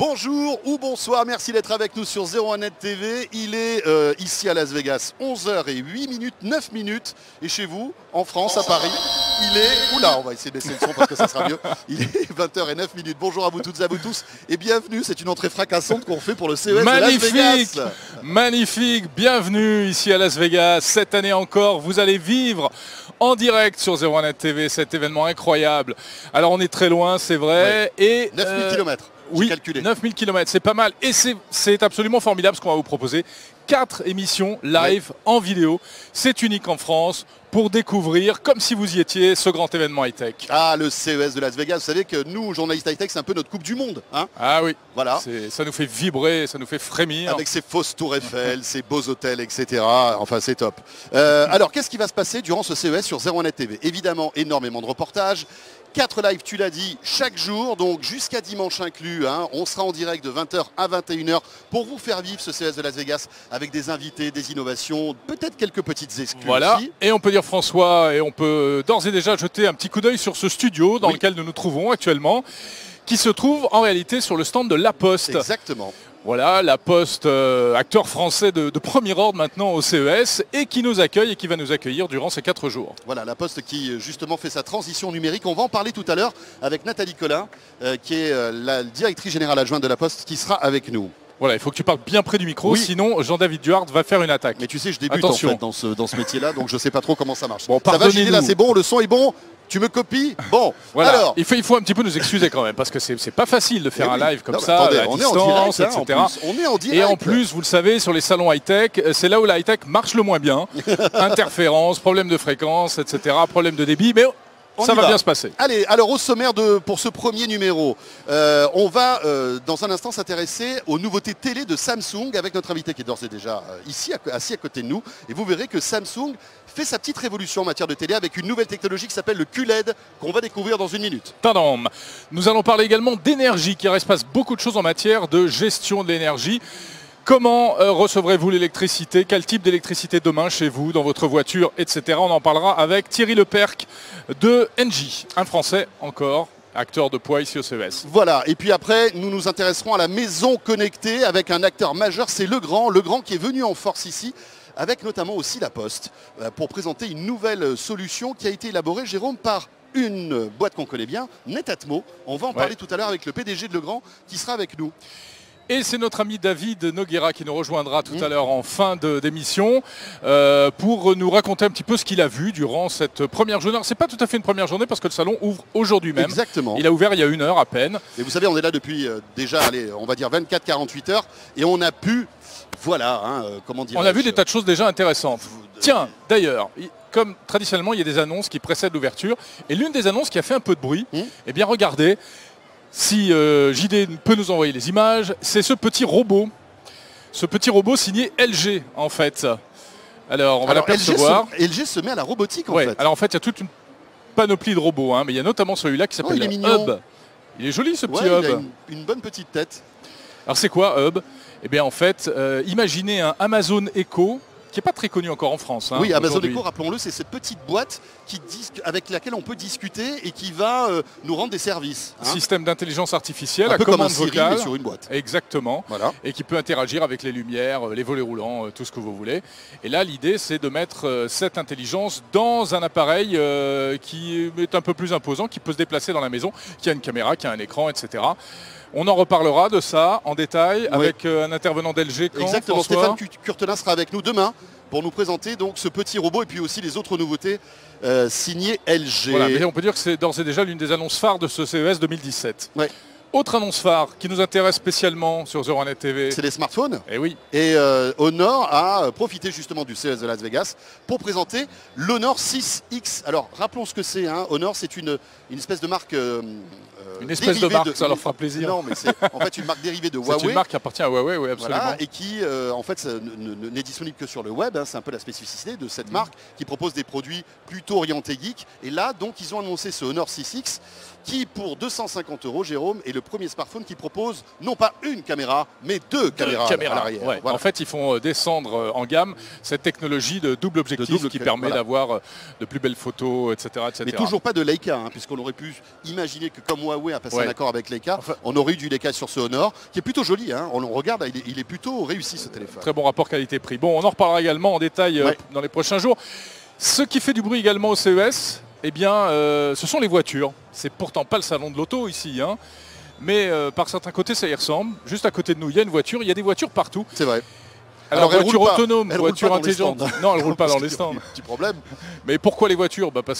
Bonjour ou bonsoir, merci d'être avec nous sur 01net TV. Il est ici à Las Vegas, 11h08, 9 minutes. Et chez vous, en France, à Paris, il est... Oula, on va essayer de baisser le son parce que ça sera mieux. Il est 20h09. Bonjour à vous toutes et à vous tous. Et bienvenue, c'est une entrée fracassante qu'on fait pour le CES de Las Vegas. Magnifique, bienvenue ici à Las Vegas. Cette année encore, vous allez vivre en direct sur 01net TV cet événement incroyable. Alors on est très loin, c'est vrai. Ouais. Et 9000 km. Oui, calculé. 9000 km, c'est pas mal. Et c'est absolument formidable ce qu'on va vous proposer. 4 émissions live en vidéo. C'est unique en France pour découvrir, comme si vous y étiez, ce grand événement high-tech. Ah, le CES de Las Vegas. Vous savez que nous, journalistes high-tech, c'est un peu notre Coupe du Monde. Hein, ah oui, voilà. Ça nous fait vibrer, ça nous fait frémir. Avec ses fausses tours Eiffel, ses beaux hôtels, etc. Enfin, c'est top. Alors, qu'est-ce qui va se passer durant ce CES sur 01net TV? Évidemment, énormément de reportages. 4 lives, tu l'as dit, chaque jour, donc jusqu'à dimanche inclus. Hein, on sera en direct de 20h à 21h pour vous faire vivre ce CES de Las Vegas avec des invités, des innovations, peut-être quelques petites exclus voilà. aussi. Et on peut dire, François, et on peut d'ores et déjà jeter un petit coup d'œil sur ce studio dans lequel nous nous trouvons actuellement, qui se trouve en réalité sur le stand de La Poste. Exactement. Voilà, La Poste, acteur français de premier ordre maintenant au CES et qui nous accueille et qui va nous accueillir durant ces 4 jours. Voilà, La Poste qui justement fait sa transition numérique. On va en parler tout à l'heure avec Nathalie Collin, qui est la directrice générale adjointe de La Poste, qui sera avec nous. Voilà, il faut que tu parles bien près du micro, sinon Jean-David Duarte va faire une attaque. Mais tu sais, je débute Attention. en fait dans ce métier-là, donc je ne sais pas trop comment ça marche. Bon, ça va, Gilles, là c'est bon, le son est bon. Tu me copies? Bon, voilà. Alors. Il faut un petit peu nous excuser quand même, parce que c'est pas facile de faire un live comme ça, attendez, à on distance, est en direct, etc. On est en direct. Et en plus, vous le savez, sur les salons high-tech, c'est là où la high-tech marche le moins bien. Interférences, problèmes de fréquence, etc., problèmes de débit, mais ça va bien se passer. Allez, alors au sommaire pour ce premier numéro, on va dans un instant s'intéresser aux nouveautés télé de Samsung avec notre invité qui est d'ores et déjà ici, assis à côté de nous. Et vous verrez que Samsung fait sa petite révolution en matière de télé avec une nouvelle technologie qui s'appelle le QLED qu'on va découvrir dans une minute. Tadam. Nous allons parler également d'énergie, car il se passe beaucoup de choses en matière de gestion de l'énergie. Comment recevrez-vous l'électricité? Quel type d'électricité demain chez vous, dans votre voiture, etc. On en parlera avec Thierry Leperc de Engie, un Français encore, acteur de poids ici au CES. Voilà, et puis après, nous nous intéresserons à la maison connectée avec un acteur majeur, c'est Legrand qui est venu en force ici, avec notamment aussi La Poste, pour présenter une nouvelle solution qui a été élaborée, Jérôme, par une boîte qu'on connaît bien, Netatmo. On va en parler tout à l'heure avec le PDG de Legrand qui sera avec nous. Et c'est notre ami David Noguera qui nous rejoindra tout à l'heure en fin d'émission pour nous raconter un petit peu ce qu'il a vu durant cette première journée. Alors, c'est pas tout à fait une première journée parce que le salon ouvre aujourd'hui même. Exactement. Il a ouvert il y a 1 heure à peine. Et vous savez, on est là depuis déjà, allez, on va dire 24-48 heures et on a pu, voilà, comment dire. On a vu des tas de choses déjà intéressantes. Tiens, d'ailleurs, comme traditionnellement, il y a des annonces qui précèdent l'ouverture. Et l'une des annonces qui a fait un peu de bruit, eh bien regardez, si JD peut nous envoyer les images, c'est ce petit robot. Ce petit robot signé LG, en fait. Alors, on va l'apercevoir. LG se met à la robotique, en fait. Alors, en fait, il y a toute une panoplie de robots, hein, mais il y a notamment celui-là qui s'appelle Hub. Il est joli, ce petit Hub. Il a une bonne petite tête. Alors, c'est quoi, Hub? Eh bien, en fait, imaginez un Amazon Echo, qui n'est pas très connu encore en France. Hein, oui, Amazon Echo, rappelons-le, c'est cette petite boîte avec laquelle on peut discuter et qui va nous rendre des services. Hein. Système d'intelligence artificielle à commande vocale. Siri, mais sur une boîte. Exactement. Voilà. Et qui peut interagir avec les lumières, les volets roulants, tout ce que vous voulez. Et là, l'idée, c'est de mettre cette intelligence dans un appareil qui est un peu plus imposant, qui peut se déplacer dans la maison, qui a une caméra, qui a un écran, etc. On en reparlera de ça en détail avec un intervenant d'LG. Exactement, Stéphane Curtelin sera avec nous demain pour nous présenter donc ce petit robot et puis aussi les autres nouveautés signées LG. Voilà, mais on peut dire que c'est d'ores et déjà l'une des annonces phares de ce CES 2017. Ouais. Autre annonce phare qui nous intéresse spécialement sur 01net TV. C'est les smartphones. Et oui. Et Honor a profité justement du CES de Las Vegas pour présenter l'Honor 6X. Alors rappelons ce que c'est. Hein. Honor, c'est une espèce de marque. Une espèce de marque, ça leur fera plaisir. Non, mais c'est en fait une marque dérivée de Huawei. C'est une marque qui appartient à Huawei, oui, absolument. Voilà, et qui, en fait, n'est disponible que sur le web. Hein, c'est un peu la spécificité de cette marque qui propose des produits plutôt orientés geek. Et là, donc, ils ont annoncé ce Honor 6X qui, pour 250 €, Jérôme, est le premier smartphone qui propose non pas une caméra, mais deux caméras à l'arrière. Ouais. Voilà. En fait, ils font descendre en gamme cette technologie de double objectif qui permet d'avoir de plus belles photos, etc., etc. Mais toujours pas de Leica, hein, puisqu'on aurait pu imaginer que comme Huawei a passé un accord avec Leica, on aurait eu du Leica sur ce Honor, qui est plutôt joli. Hein. On regarde, il est plutôt réussi ce téléphone. Très bon rapport qualité-prix. Bon, on en reparlera également en détail dans les prochains jours. Ce qui fait du bruit également au CES, eh bien, ce sont les voitures. C'est pourtant pas le salon de l'auto ici, hein. Mais par certains côtés, ça y ressemble. Juste à côté de nous, il y a une voiture. Il y a des voitures partout. C'est vrai. Alors voiture autonome, voiture intelligente. Non, elle ne roule pas dans les stands. Petit problème. Mais pourquoi les voitures? Parce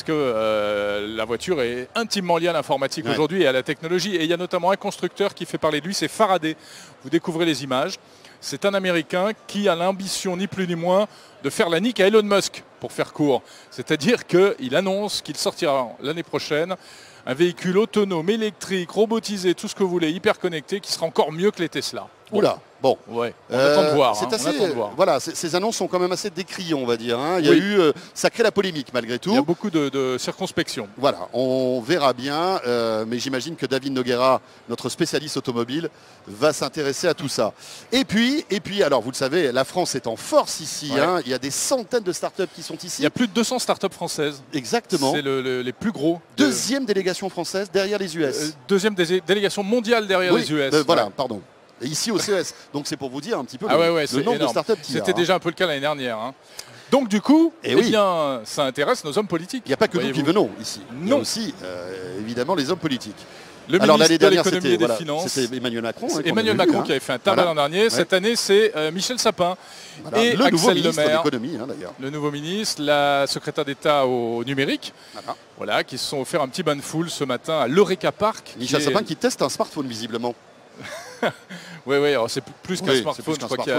que la voiture est intimement liée à l'informatique aujourd'hui et à la technologie. Et il y a notamment un constructeur qui fait parler de lui, c'est Faraday. Vous découvrez les images. C'est un Américain qui a l'ambition, ni plus ni moins, de faire la nique à Elon Musk, pour faire court. C'est-à-dire qu'il annonce qu'il sortira l'année prochaine un véhicule autonome, électrique, robotisé, tout ce que vous voulez, hyper connecté, qui sera encore mieux que les Tesla. Oula, bon. Ouais, on attend de voir. C'est assez, voilà, ces annonces sont quand même assez décriées, on va dire. Hein. Il y a eu, ça crée la polémique malgré tout. Il y a beaucoup de circonspection. Voilà, on verra bien, mais j'imagine que David Noguera, notre spécialiste automobile, va s'intéresser à tout ça. Et puis, alors vous le savez, la France est en force ici. Hein. Il y a des centaines de startups qui sont ici. Il y a plus de 200 startups françaises. Exactement. C'est les plus gros. Deuxième délégation française derrière les US. Deuxième délégation mondiale derrière les US. Voilà, pardon. Et ici au CES. Donc c'est pour vous dire un petit peu le nombre de startups qu'il y a. C'était déjà un peu le cas l'année dernière. Hein. Donc du coup, bien, ça intéresse nos hommes politiques. Il n'y a pas que nous qui venons ici. Il y a aussi, évidemment, les hommes politiques. Le ministre de l'économie et des finances. C'était Emmanuel Macron. Hein, Emmanuel Macron qui avait fait un tabac l'an dernier. Cette année, c'est Michel Sapin et le nouveau Axel ministre Lemaire, de l'économie, d'ailleurs. Le nouveau ministre, la secrétaire d'État au numérique, qui se sont offert un petit bain de foule ce matin à l'Eureka Park. Michel Sapin qui teste un smartphone visiblement. Oui, c'est plus qu'un smartphone. Je crois qu'il y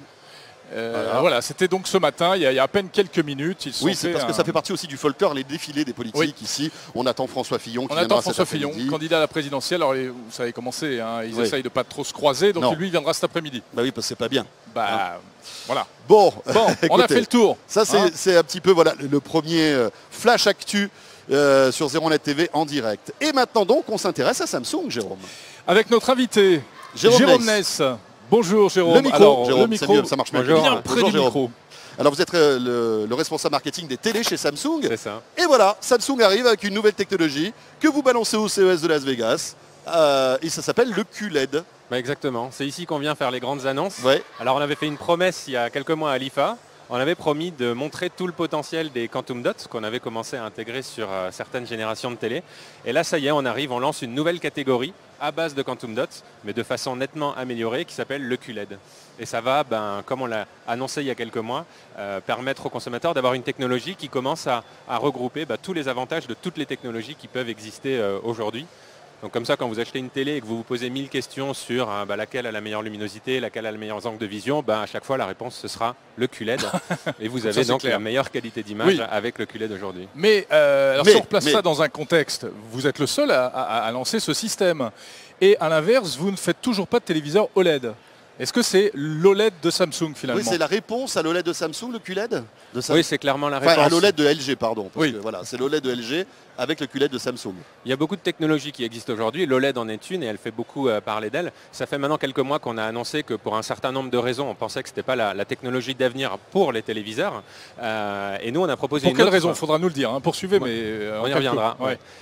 a, voilà, c'était donc ce matin, il y a à peine quelques minutes. C'est parce que ça fait partie aussi du folklore, les défilés des politiques ici. On attend François Fillon qui viendra cet après-midi. Candidat à la présidentielle. Alors vous savez comment c'est, hein, ils essayent de pas trop se croiser, donc lui il viendra cet après-midi. Bah oui, parce que c'est pas bien. Voilà. Bon, écoutez, on a fait le tour. Ça c'est un petit peu le premier flash actu sur 01net TV en direct. Et maintenant donc on s'intéresse à Samsung, Jérôme. Avec notre invité, Jérôme Ness. Bonjour Jérôme. Le micro, Jérôme, mieux, ça marche bien près du micro. Alors vous êtes le responsable marketing des télés chez Samsung. C'est ça. Et voilà, Samsung arrive avec une nouvelle technologie que vous balancez au CES de Las Vegas. Et ça s'appelle le QLED. Exactement, c'est ici qu'on vient faire les grandes annonces. Ouais. Alors on avait fait une promesse il y a quelques mois à l'IFA. On avait promis de montrer tout le potentiel des Quantum Dots qu'on avait commencé à intégrer sur certaines générations de télé. Et là, ça y est, on arrive, on lance une nouvelle catégorie à base de Quantum Dots, mais de façon nettement améliorée, qui s'appelle le QLED. Et ça va, comme on l'a annoncé il y a quelques mois, permettre aux consommateurs d'avoir une technologie qui commence à regrouper tous les avantages de toutes les technologies qui peuvent exister aujourd'hui. Donc comme ça, quand vous achetez une télé et que vous vous posez 1000 questions sur laquelle a la meilleure luminosité, laquelle a le meilleur angle de vision, à chaque fois la réponse ce sera le QLED. Et vous avez donc la meilleure qualité d'image avec le QLED aujourd'hui. Mais si on replace ça dans un contexte, vous êtes le seul à lancer ce système. Et à l'inverse, vous ne faites toujours pas de téléviseur OLED. Est-ce que c'est l'OLED de Samsung finalement? Oui, c'est la réponse à l'OLED de Samsung, le QLED de Oui, c'est clairement la réponse. Enfin, à l'OLED de LG, pardon. Parce que, c'est l'OLED de LG avec le QLED de Samsung. Il y a beaucoup de technologies qui existent aujourd'hui. L'OLED en est une et elle fait beaucoup parler d'elle. Ça fait maintenant quelques mois qu'on a annoncé que pour un certain nombre de raisons, on pensait que ce n'était pas la technologie d'avenir pour les téléviseurs. Et nous, on a proposé pour quelle raison? Il faudra nous le dire. Hein. Poursuivez, mais on y reviendra.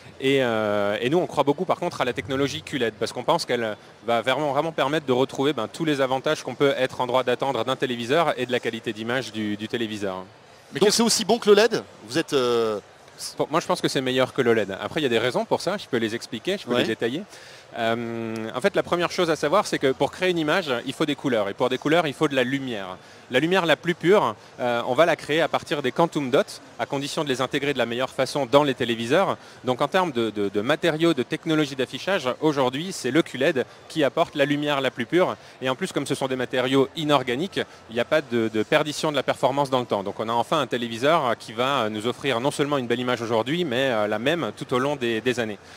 Et nous, on croit beaucoup par contre à la technologie QLED parce qu'on pense qu'elle va vraiment permettre de retrouver tous les avantages qu'on peut être en droit d'attendre d'un téléviseur et de la qualité d'image du téléviseur. Mais donc c'est aussi bon que le LED? Vous êtes Moi je pense que c'est meilleur que l'OLED. Après il y a des raisons pour ça, je peux les expliquer, je peux les détailler. En fait la première chose à savoir c'est que pour créer une image il faut des couleurs et pour des couleurs il faut de la lumière. La lumière la plus pure, on va la créer à partir des Quantum Dots à condition de les intégrer de la meilleure façon dans les téléviseurs. Donc en termes de matériaux, de technologie d'affichage, aujourd'hui c'est le QLED qui apporte la lumière la plus pure et en plus comme ce sont des matériaux inorganiques, il n'y a pas de perdition de la performance dans le temps. Donc on a enfin un téléviseur qui va nous offrir non seulement une belle image aujourd'hui mais la même tout au long des années.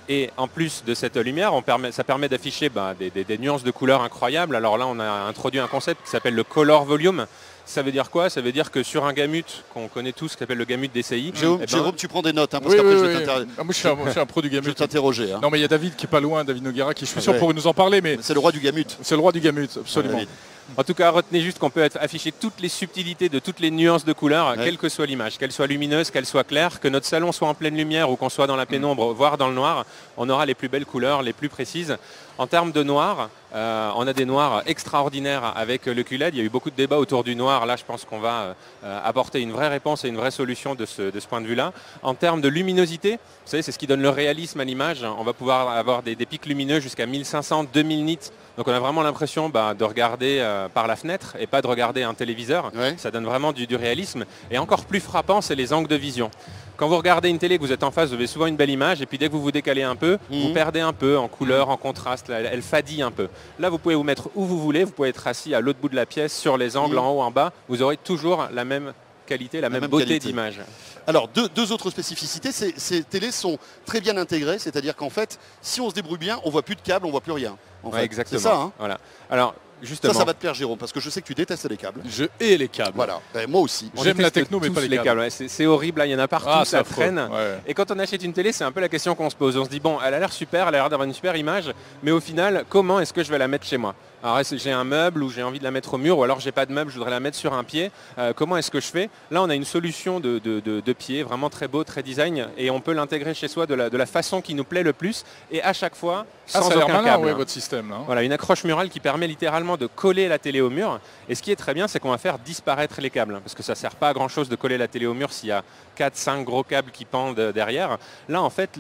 Et en plus de cette lumière, ça permet d'afficher des nuances de couleurs incroyables. Alors là, on a introduit un concept qui s'appelle le Color Volume. Ça veut dire quoi? Ça veut dire que sur un gamut qu'on connaît tous, qui s'appelle le gamut DCI. Jérôme, tu prends des notes, hein, parce qu'après je vais t'interroger. Moi, je suis un pro du gamut. Je vais t'interroger. Hein. Non, mais il y a David qui est pas loin, David Noguera, qui je suis sûr pour nous en parler. Mais c'est le roi du gamut. C'est le roi du gamut, absolument. En tout cas, retenez juste qu'on peut afficher toutes les subtilités de toutes les nuances de couleurs, quelle que soit l'image, qu'elle soit lumineuse, qu'elle soit claire, que notre salon soit en pleine lumière ou qu'on soit dans la pénombre, voire dans le noir, on aura les plus belles couleurs, les plus précises. En termes de noir, on a des noirs extraordinaires avec le QLED. Il y a eu beaucoup de débats autour du noir. Là, je pense qu'on va apporter une vraie réponse et une vraie solution de ce point de vue-là. En termes de luminosité, vous savez, c'est ce qui donne le réalisme à l'image. On va pouvoir avoir des pics lumineux jusqu'à 1500, 2000 nits. Donc on a vraiment l'impression de regarder par la fenêtre et pas de regarder un téléviseur. Ça donne vraiment du réalisme. Et encore plus frappant, c'est les angles de vision. Quand vous regardez une télé, que vous êtes en face, vous avez souvent une belle image, et puis dès que vous vous décalez un peu, vous perdez un peu en couleur, en contraste, elle fadille un peu. Là, vous pouvez vous mettre où vous voulez, vous pouvez être assis à l'autre bout de la pièce, sur les angles, en haut, en bas, vous aurez toujours la même qualité, la même beauté d'image. Alors, deux autres spécificités, ces télés sont très bien intégrées, c'est-à-dire qu'en fait, si on se débrouille bien, on voit plus de câbles, on voit plus rien. En fait. Exactement. C'est ça, hein. Voilà. Alors, justement. Ça va te plaire, Jérôme, parce que je sais que tu détestes les câbles. Je hais les câbles. Voilà, moi aussi. J'aime la techno, mais pas les câbles. C'est horrible, là, il y en a partout, ça traîne. Ouais. Et quand on achète une télé, c'est un peu la question qu'on se pose. On se dit, bon, elle a l'air super, elle a l'air d'avoir une super image, mais au final, comment est-ce que je vais la mettre chez moi? Alors, j'ai un meuble ou j'ai envie de la mettre au mur, ou alors j'ai pas de meuble, je voudrais la mettre sur un pied. Comment est-ce que je fais? Là, on a une solution de pied, vraiment très beau, très design, et on peut l'intégrer chez soi de la façon qui nous plaît le plus, et à chaque fois, sans aucun câble. Votre système, là. Voilà, une accroche murale qui permet littéralement de coller la télé au mur. Et ce qui est très bien, c'est qu'on va faire disparaître les câbles, parce que ça ne sert pas à grand chose de coller la télé au mur s'il y a 4-5 gros câbles qui pendent derrière. Là, en fait,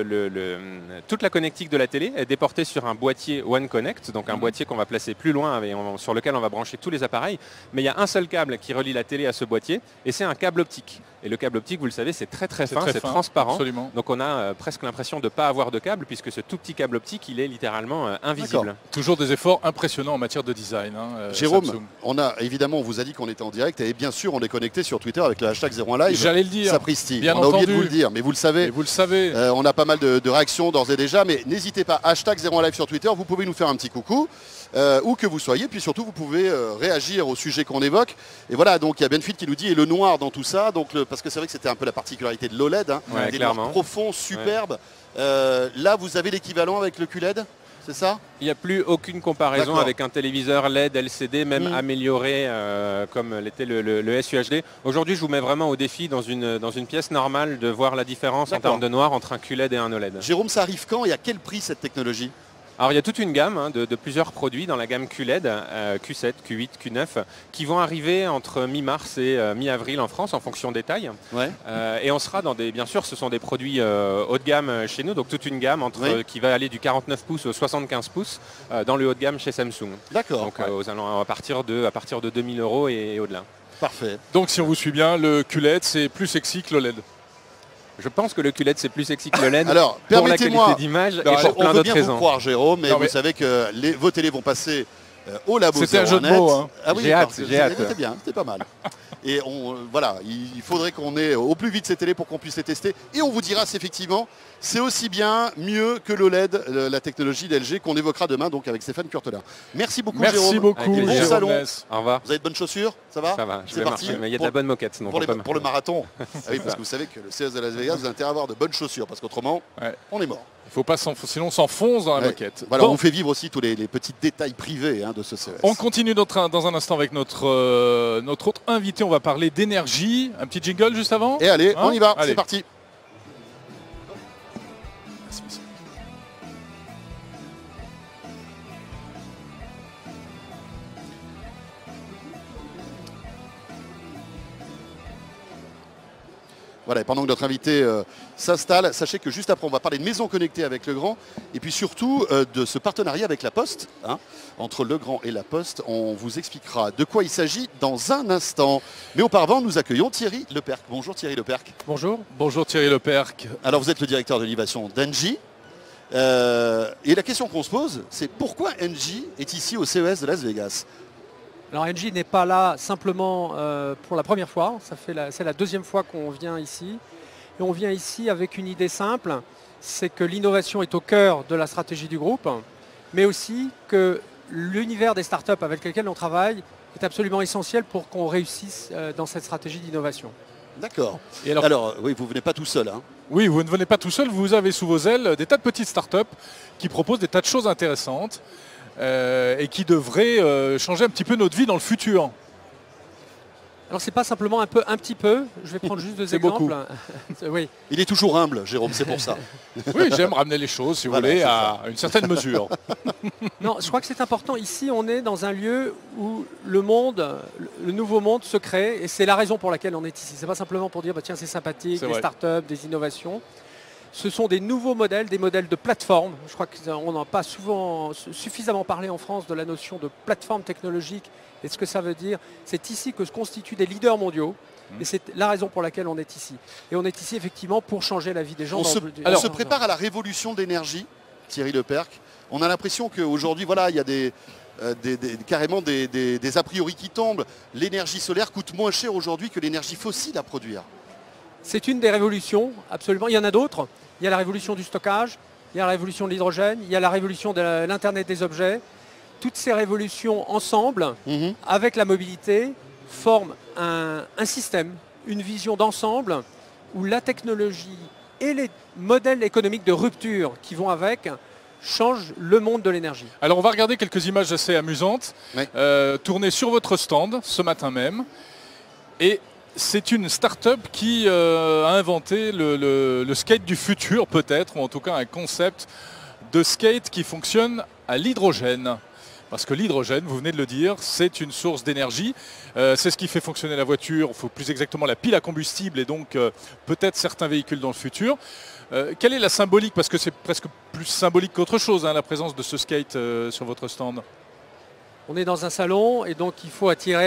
toute la connectique de la télé est déportée sur un boîtier One Connect, donc un boîtier qu'on va placer plus loin et sur lequel on va brancher tous les appareils. Mais il y a un seul câble qui relie la télé à ce boîtier, et c'est un câble optique. Et le câble optique, vous le savez, c'est très fin, c'est transparent. Absolument. Donc on a presque l'impression de ne pas avoir de câble, puisque ce tout petit câble optique, il est littéralement invisible. Toujours des efforts impressionnants en matière de design. Jérôme, Samsung. On vous a dit qu'on était en direct, et bien sûr, on est connecté sur Twitter avec le hashtag 01live. J'allais le dire. Sapristi. Bien on a oublié de entendu. vous le dire, mais vous le savez. Et vous le savez. On a pas mal de réactions d'ores et déjà, mais n'hésitez pas, hashtag 01live sur Twitter, vous pouvez nous faire un petit coucou. Où que vous soyez, puis surtout vous pouvez réagir au sujet qu'on évoque. Et voilà, donc il y a Benfit qui nous dit et le noir dans tout ça, donc parce que c'est vrai que c'était un peu la particularité de l'OLED, hein, des noirs profonds, superbes. Là vous avez l'équivalent avec le QLED, c'est ça? Il n'y a plus aucune comparaison avec un téléviseur LED, LCD, même amélioré comme l'était le SUHD. Aujourd'hui, je vous mets vraiment au défi dans une pièce normale de voir la différence en termes de noir entre un QLED et un OLED. Jérôme, ça arrive quand et à quel prix cette technologie? Alors il y a toute une gamme de plusieurs produits dans la gamme QLED, Q7, Q8, Q9, qui vont arriver entre mi-mars et mi-avril en France en fonction des tailles. Et on sera dans bien sûr ce sont des produits haut de gamme chez nous, donc toute une gamme qui va aller du 49 pouces au 75 pouces dans le haut de gamme chez Samsung. D'accord. Donc à partir de 2000 € et au-delà. Parfait. Donc si on vous suit bien, le QLED c'est plus sexy que l'OLED. Je pense que le QLED c'est plus sexy que le LED. Alors, pour la qualité d'image et pour plein d'autres raisons. On veut bien vous croire, Jérôme, mais vous savez que vos télés vont passer au labo. C'était un jeu de mots. Hein. Ah oui, j'ai hâte. C'était bien, c'était pas mal. Et voilà, il faudrait qu'on ait au plus vite ces télés pour qu'on puisse les tester. Et on vous dira si effectivement c'est aussi bien, mieux que l'OLED, la technologie d'LG qu'on évoquera demain donc avec Stéphane Curtelin. Merci beaucoup, Jérôme. Merci beaucoup. Bon salon. Au revoir. Vous avez de bonnes chaussures? Ça va? Ça va, c'est parti. Mais il y a de la bonne moquette. Donc pour le marathon. Oui, parce que vous savez que le CES de Las Vegas, vous avez intérêt à avoir de bonnes chaussures, parce qu'autrement, on est mort. Il faut pas sinon on s'enfonce dans la moquette. Voilà, on vous fait vivre aussi tous les petits détails privés de ce CES. On continue dans un instant avec notre autre invité. On va parler d'énergie. Un petit jingle juste avant. Et allez, on y va, c'est parti. Voilà, et pendant que notre invité s'installe, sachez que juste après on va parler de maisons connectées avec Legrand et puis surtout de ce partenariat avec La Poste, entre Legrand et La Poste. On vous expliquera de quoi il s'agit dans un instant. Mais auparavant, nous accueillons Thierry Leperc. Bonjour Thierry Leperc. Bonjour. Bonjour Thierry Leperc. Alors vous êtes le directeur de l'innovation d'Engie. Et la question qu'on se pose, c'est pourquoi Engie est ici au CES de Las Vegas? Alors Engie n'est pas là simplement pour la première fois, c'est la deuxième fois qu'on vient ici. Et on vient ici avec une idée simple, c'est que l'innovation est au cœur de la stratégie du groupe, mais aussi que l'univers des startups avec lesquels on travaille est absolument essentiel pour qu'on réussisse dans cette stratégie d'innovation. D'accord. Et Alors, oui, vous venez pas tout seul. Hein. Oui, vous ne venez pas tout seul, vous avez sous vos ailes des tas de petites startups qui proposent des tas de choses intéressantes et qui devraient changer un petit peu notre vie dans le futur. Alors c'est pas simplement un petit peu, je vais prendre juste 2 C'est exemples. Oui. Il est toujours humble, Jérôme, c'est pour ça. Oui, j'aime ramener les choses, si vous Voilà, voulez, c'est à une certaine mesure. Non, je crois que c'est important. Ici, on est dans un lieu où le monde, le nouveau monde se crée et c'est la raison pour laquelle on est ici. C'est pas simplement pour dire, bah, tiens, c'est sympathique, C'est des vrai. startups, des innovations. Ce sont des nouveaux modèles, des modèles de plateforme. Je crois qu'on n'a pas suffisamment parlé en France de la notion de plateforme technologique et ce que ça veut dire. C'est ici que se constituent des leaders mondiaux. Et c'est la raison pour laquelle on est ici. Et on est ici effectivement pour changer la vie des gens. On se prépare à la révolution de l'énergie, Thierry Leperc. On a l'impression qu'aujourd'hui, voilà, il y a carrément des a priori qui tombent. L'énergie solaire coûte moins cher aujourd'hui que l'énergie fossile à produire. C'est une des révolutions, absolument. Il y en a d'autres. Il y a la révolution du stockage, il y a la révolution de l'hydrogène, il y a la révolution de l'Internet des objets. Toutes ces révolutions ensemble, avec la mobilité, forment un système, une vision d'ensemble où la technologie et les modèles économiques de rupture qui vont avec changent le monde de l'énergie. Alors on va regarder quelques images assez amusantes, Oui. tournées sur votre stand ce matin même. Et c'est une start-up qui a inventé le skate du futur peut-être, ou en tout cas un concept de skate qui fonctionne à l'hydrogène. Parce que l'hydrogène, vous venez de le dire, c'est une source d'énergie. C'est ce qui fait fonctionner la voiture, il faut plus exactement la pile à combustible et donc peut-être certains véhicules dans le futur. Quelle est la symbolique? Parce que c'est presque plus symbolique qu'autre chose, hein, la présence de ce skate sur votre stand. On est dans un salon et donc il faut attirer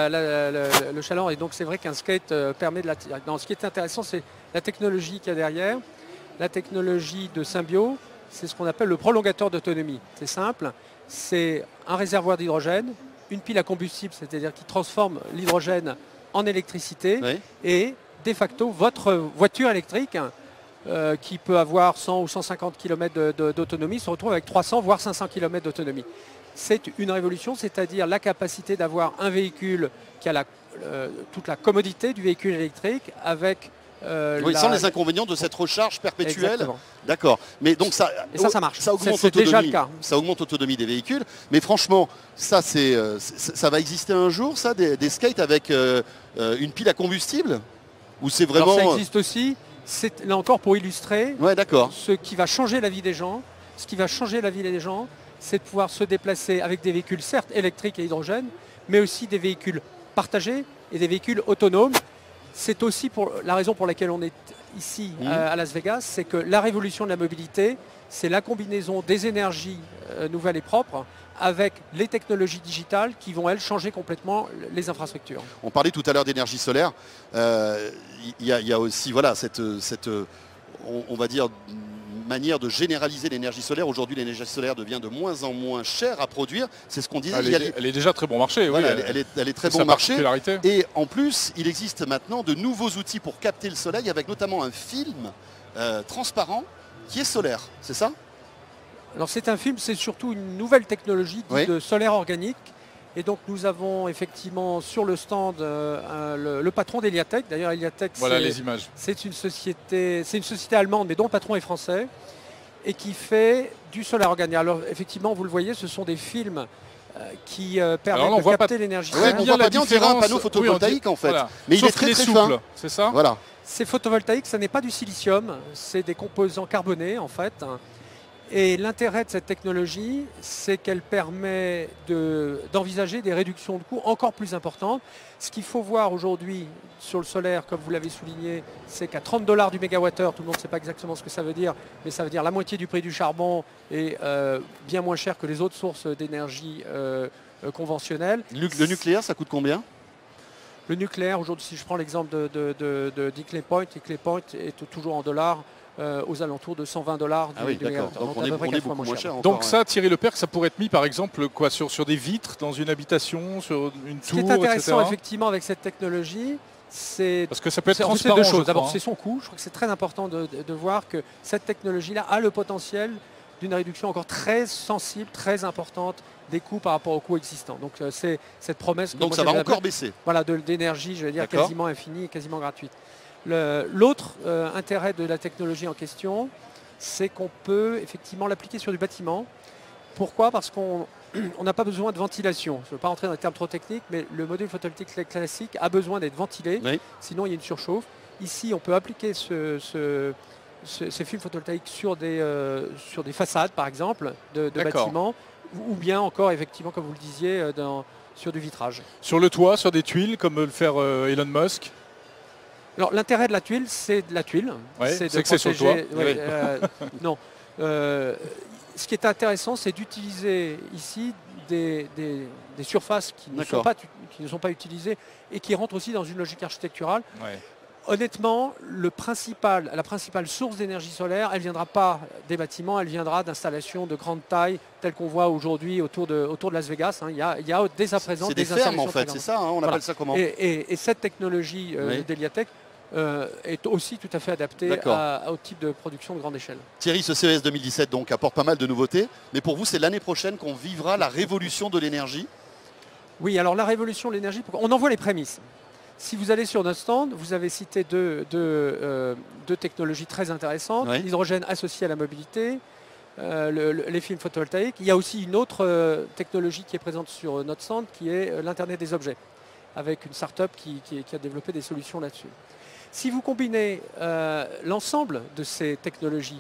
le chaland. Et donc c'est vrai qu'un skate permet de l'attirer. Non, ce qui est intéressant, c'est la technologie qu'il y a derrière. La technologie de Symbio, c'est ce qu'on appelle le prolongateur d'autonomie. C'est simple, c'est un réservoir d'hydrogène, une pile à combustible, c'est-à-dire qui transforme l'hydrogène en électricité. Oui. Et de facto, votre voiture électrique, qui peut avoir 100 ou 150 km d'autonomie, se retrouve avec 300 voire 500 km d'autonomie. C'est une révolution, c'est-à-dire la capacité d'avoir un véhicule qui a toute la commodité du véhicule électrique avec... sans les inconvénients de cette recharge perpétuelle. Exactement. D'accord. Mais donc ça marche. Ça augmente C'est déjà le l'autonomie. cas. Ça augmente l'autonomie des véhicules. Mais franchement, ça va exister un jour, ça, des skates avec une pile à combustible? Ou c'est vraiment... Alors ça existe aussi. C'est là encore pour illustrer Ouais, d'accord. ce qui va changer la vie des gens. Ce qui va changer la vie des gens, c'est de pouvoir se déplacer avec des véhicules certes électriques et hydrogène, mais aussi des véhicules partagés et des véhicules autonomes. C'est aussi la raison pour laquelle on est ici à Las Vegas, c'est que la révolution de la mobilité, c'est la combinaison des énergies nouvelles et propres avec les technologies digitales qui vont, elles, changer complètement les infrastructures. On parlait tout à l'heure d'énergie solaire. Il y a aussi voilà, cette on va dire, manière de généraliser l'énergie solaire. Aujourd'hui, l'énergie solaire devient de moins en moins chère à produire. C'est ce qu'on disait. Elle est déjà très bon marché. Voilà, oui, elle est très c'est bon sa marché. particularité. Et en plus, il existe maintenant de nouveaux outils pour capter le soleil, avec notamment un film transparent qui est solaire. C'est ça? Alors c'est un film, c'est surtout une nouvelle technologie dite de solaire organique. Et donc nous avons effectivement sur le stand le patron d'Eliatech. D'ailleurs Eliatech, voilà les images. C'est une société allemande, mais dont le patron est français, et qui fait du solaire organique. Alors effectivement, vous le voyez, ce sont des films qui permettent de capter l'énergie Ouais, solaire. on voit pas bien, on dirait un panneau photovoltaïque en fait. Voilà. Mais Sauf il est très qu'il très souple, fin. c'est ça? Voilà. C'est photovoltaïque, ça n'est pas du silicium, c'est des composants carbonés en fait. Et l'intérêt de cette technologie, c'est qu'elle permet d'envisager des réductions de coûts encore plus importantes. Ce qu'il faut voir aujourd'hui sur le solaire, comme vous l'avez souligné, c'est qu'à 30 $ du mégawattheure, tout le monde ne sait pas exactement ce que ça veut dire, mais ça veut dire la moitié du prix du charbon et bien moins cher que les autres sources d'énergie conventionnelles. Le nucléaire, ça coûte combien? Le nucléaire, aujourd'hui, si je prends l'exemple d'Hinkley Point est toujours en dollars. Aux alentours de 120 $ Ah oui, d'accord. Donc on est beaucoup moins cher. Donc ça, Thierry Leperc, ça pourrait être mis par exemple sur des vitres dans une habitation, sur une tour, Ce qui est intéressant etc. effectivement avec cette technologie, Parce que ça peut être en fait, c'est transparent. deux je choses. crois, D'abord, hein. c'est son coût. Je crois que c'est très important de voir que cette technologie-là a le potentiel d'une réduction encore très sensible, très importante des coûts par rapport aux coûts existants. Donc c'est cette promesse. Donc ça va encore baisser. Voilà, d'énergie, je veux dire, D'accord. quasiment infinie et quasiment gratuite. L'autre intérêt de la technologie en question, c'est qu'on peut effectivement l'appliquer sur du bâtiment. Pourquoi? Parce qu'on n'a pas besoin de ventilation. Je ne veux pas rentrer dans les termes trop techniques, mais le module photovoltaïque classique a besoin d'être ventilé, Oui. sinon il y a une surchauffe. Ici, on peut appliquer ces films photovoltaïques sur des façades, par exemple, de bâtiments, ou bien encore, effectivement, comme vous le disiez, sur du vitrage. Sur le toit, sur des tuiles, comme veut le faire Elon Musk. Alors, l'intérêt de la tuile, c'est de la tuile. Ouais, c'est c'est que c'est sur le toit. Ouais, non. Ce qui est intéressant, c'est d'utiliser ici des surfaces qui ne sont pas utilisées et qui rentrent aussi dans une logique architecturale. Ouais. Honnêtement, la principale source d'énergie solaire, elle ne viendra pas des bâtiments, elle viendra d'installations de grande taille, telles qu'on voit aujourd'hui autour de Las Vegas. Hein. Il y a dès à présent des fermes installations en fait, c'est ça, hein, on appelle ça comment? Et cette technologie Oui. d'Eliatech est aussi tout à fait adaptée au type de production de grande échelle. Thierry, ce CES 2017 donc apporte pas mal de nouveautés, mais pour vous c'est l'année prochaine qu'on vivra la révolution de l'énergie? Oui, alors la révolution de l'énergie, on en voit les prémices. Si vous allez sur notre stand, vous avez cité deux technologies très intéressantes. Oui. L'hydrogène associé à la mobilité, les films photovoltaïques. Il y a aussi une autre technologie qui est présente sur notre stand qui est l'Internet des objets, avec une start-up qui a développé des solutions là-dessus. Si vous combinez l'ensemble de ces technologies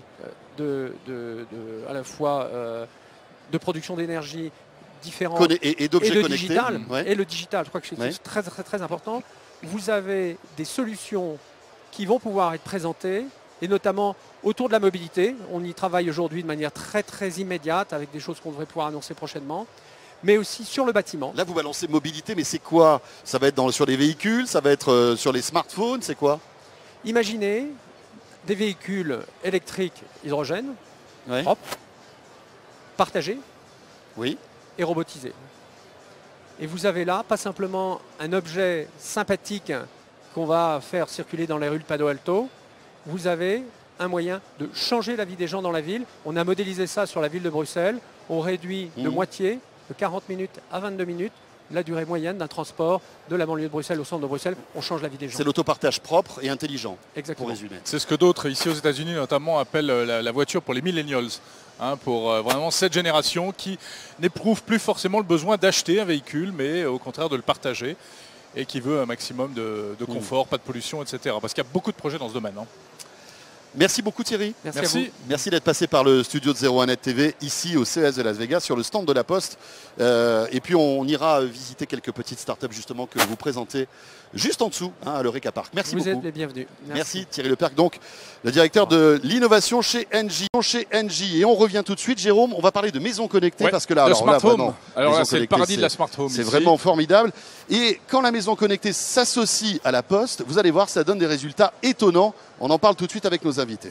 à la fois de production d'énergie différentes et d'objets de connectés, digital, ouais. et le digital, je crois que c'est très, très, très important, vous avez des solutions qui vont pouvoir être présentées, et notamment autour de la mobilité. On y travaille aujourd'hui de manière très, très immédiate, avec des choses qu'on devrait pouvoir annoncer prochainement, mais aussi sur le bâtiment. Là vous balancez mobilité, mais c'est quoi? Ça va être sur les véhicules, ça va être sur les smartphones, c'est quoi? Imaginez des véhicules électriques hydrogène, Ouais. propres, partagés Oui. et robotisés. Et vous avez là, pas simplement un objet sympathique qu'on va faire circuler dans les rues de Palo Alto, vous avez un moyen de changer la vie des gens dans la ville. On a modélisé ça sur la ville de Bruxelles. On réduit de moitié, de 40 minutes à 22 minutes, la durée moyenne d'un transport de la banlieue de Bruxelles au centre de Bruxelles. On change la vie des gens. C'est l'autopartage propre et intelligent, Exactement. pour résumer. C'est ce que d'autres, ici aux États-Unis notamment, appellent la voiture pour les millennials. Hein, pour vraiment cette génération qui n'éprouve plus forcément le besoin d'acheter un véhicule, mais au contraire de le partager et qui veut un maximum de confort, pas de pollution, etc. Parce qu'il y a beaucoup de projets dans ce domaine. Hein. Merci beaucoup Thierry. Merci à vous. Merci d'être passé par le studio de 01net TV ici au CES de Las Vegas sur le stand de la Poste. Et puis on ira visiter quelques petites startups justement que vous présentez juste en dessous à l'Eureka Park. Merci beaucoup. Vous êtes les bienvenus. Merci Thierry Leperc, donc le directeur de l'innovation chez Engie. Et on revient tout de suite, Jérôme, on va parler de maisons connectées parce que là, vraiment, maison c'est le connectée, paradis de la smart home. c'est ici. vraiment formidable. Et quand la maison connectée s'associe à la Poste, vous allez voir, ça donne des résultats étonnants. On en parle tout de suite avec nos invités.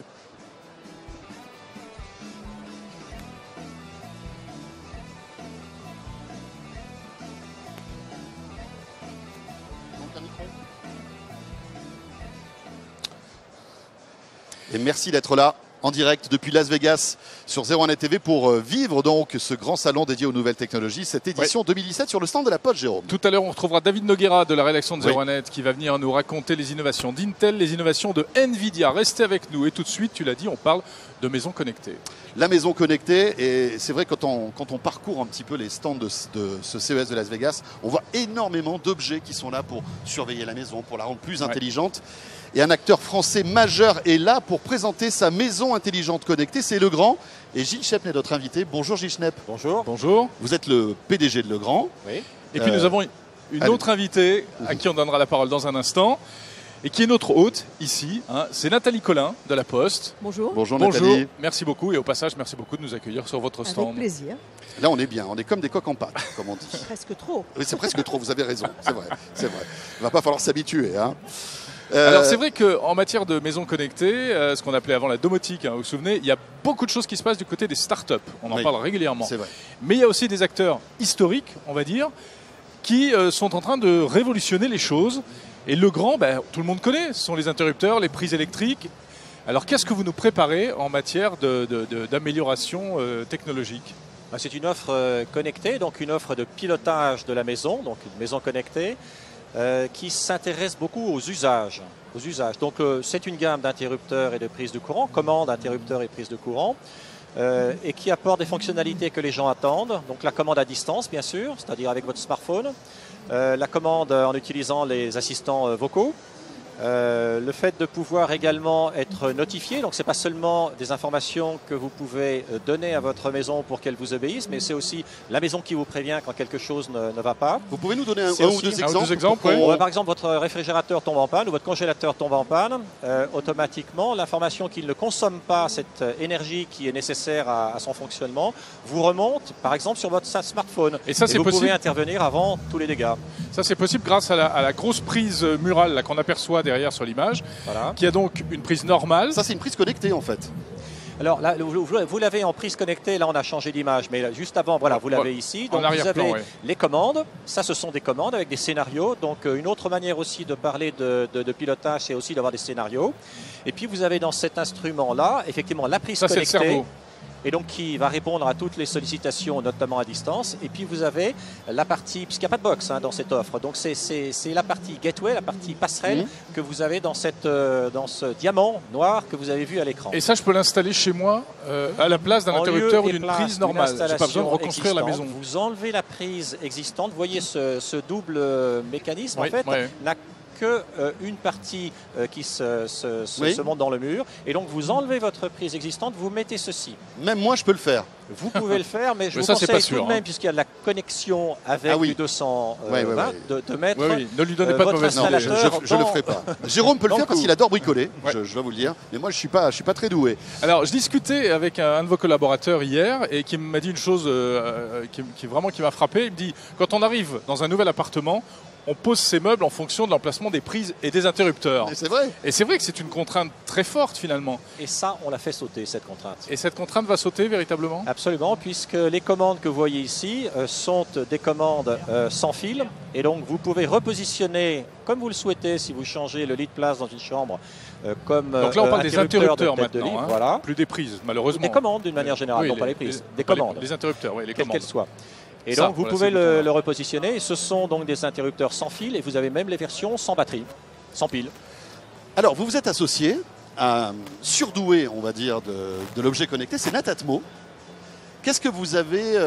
Et merci d'être là en direct depuis Las Vegas sur 01net TV pour vivre donc ce grand salon dédié aux nouvelles technologies, cette édition 2017 sur le stand de la Poste, Jérôme. Tout à l'heure, on retrouvera David Noguera de la rédaction de Oui. 01net qui va venir nous raconter les innovations d'Intel, les innovations de Nvidia. Restez avec nous et tout de suite, tu l'as dit, on parle de maisons connectées. La maison connectée, et c'est vrai quand on parcourt un petit peu les stands de ce CES de Las Vegas, on voit énormément d'objets qui sont là pour surveiller la maison, pour la rendre plus intelligente. Et un acteur français majeur est là pour présenter sa maison intelligente connectée, c'est Legrand. Et Gilles Schnepp est notre invité. Bonjour Gilles Schnepp. Bonjour. Bonjour. Vous êtes le PDG de Legrand. Oui. Et puis nous avons une allez. autre invitée à qui on donnera la parole dans un instant et qui est notre hôte ici. Hein. C'est Nathalie Collin de la Poste. Bonjour. Bonjour Bonjour, Nathalie. merci beaucoup et au passage merci beaucoup de nous accueillir sur votre stand. Avec plaisir. Là on est bien, on est comme des coqs en pâte, comme on dit. Presque trop. Oui, c'est presque trop, vous avez raison, c'est vrai, c'est vrai. Il va pas falloir s'habituer. Hein. Alors c'est vrai qu'en matière de maisons connectées, ce qu'on appelait avant la domotique, hein, vous vous souvenez, il y a beaucoup de choses qui se passent du côté des startups. On en Oui, parle régulièrement. c'est vrai. Mais il y a aussi des acteurs historiques, on va dire, qui sont en train de révolutionner les choses. Et le grand, ben, tout le monde connaît, ce sont les interrupteurs, les prises électriques. Alors qu'est-ce que vous nous préparez en matière d'amélioration technologique? C'est une offre connectée, donc une offre de pilotage de la maison, donc une maison connectée, qui s'intéresse beaucoup aux usages. Donc c'est une gamme d'interrupteurs et de prises de courant, commande, interrupteurs et prises de courant, et qui apporte des fonctionnalités que les gens attendent. Donc la commande à distance, bien sûr, c'est-à-dire avec votre smartphone, la commande en utilisant les assistants vocaux, le fait de pouvoir également être notifié, donc ce n'est pas seulement des informations que vous pouvez donner à votre maison pour qu'elle vous obéisse, mais c'est aussi la maison qui vous prévient quand quelque chose ne va pas. Vous pouvez nous donner un ou deux exemples Par exemple, votre réfrigérateur tombe en panne ou votre congélateur tombe en panne, automatiquement, l'information qu'il ne consomme pas cette énergie qui est nécessaire à son fonctionnement vous remonte, par exemple, sur votre smartphone. Et ça, c'est vous possible. Pouvez intervenir avant tous les dégâts. Ça, c'est possible grâce à la grosse prise murale qu'on aperçoit derrière sur l'image, voilà, qui a donc une prise normale. Ça, c'est une prise connectée en fait. Alors là, vous l'avez en prise connectée, là on a changé d'image, mais là, juste avant, voilà, vous l'avez ici. Donc vous avez les commandes, ça ce sont des commandes avec des scénarios. Donc une autre manière aussi de parler de pilotage, c'est aussi d'avoir des scénarios. Et puis vous avez dans cet instrument-là, effectivement, la prise connectée. C'est le cerveau. Et donc qui va répondre à toutes les sollicitations, notamment à distance. Et puis vous avez la partie, puisqu'il n'y a pas de box dans cette offre, donc c'est la partie gateway, la partie passerelle que vous avez dans ce diamant noir que vous avez vu à l'écran. Et ça, je peux l'installer chez moi à la place d'un interrupteur ou d'une prise normale. Je n'ai pas besoin de reconstruire la maison. Vous enlevez la prise existante, vous voyez ce double mécanisme, en fait, n'a qu'une partie qui se monte dans le mur. Et donc vous enlevez votre prise existante, vous mettez ceci. Même moi, je peux le faire. Vous pouvez le faire, mais je vous conseille tout de même, puisqu'il y a de la connexion avec du 220, de mettre ne lui donnez pas de mauvaise idée. Je ne le ferai pas. Jérôme peut le faire parce qu'il adore bricoler, je vais vous le dire. Mais moi, je ne suis pas très doué. Alors, je discutais avec un de vos collaborateurs hier et qui m'a dit une chose qui m'a frappé. Il me dit, quand on arrive dans un nouvel appartement, on pose ses meubles en fonction de l'emplacement des prises et des interrupteurs. Et c'est vrai. Et c'est vrai que c'est une contrainte très forte finalement. Et ça, on l'a fait sauter, cette contrainte. Et cette contrainte va sauter véritablement ? Absolument, puisque les commandes que vous voyez ici sont des commandes sans fil. Et donc, vous pouvez repositionner comme vous le souhaitez si vous changez le lit de place dans une chambre. Donc là, on parle des interrupteurs maintenant, voilà. Plus des prises, malheureusement. Des commandes d'une manière générale, non pas les prises. Des commandes. Les interrupteurs, oui, les commandes. Quelles qu'elles soient. Et ça, donc vous pouvez le repositionner. Ce sont donc des interrupteurs sans fil et vous avez même les versions sans batterie, sans pile. Alors vous vous êtes associé à un surdoué, on va dire, de l'objet connecté, c'est Netatmo. Qu'est-ce que vous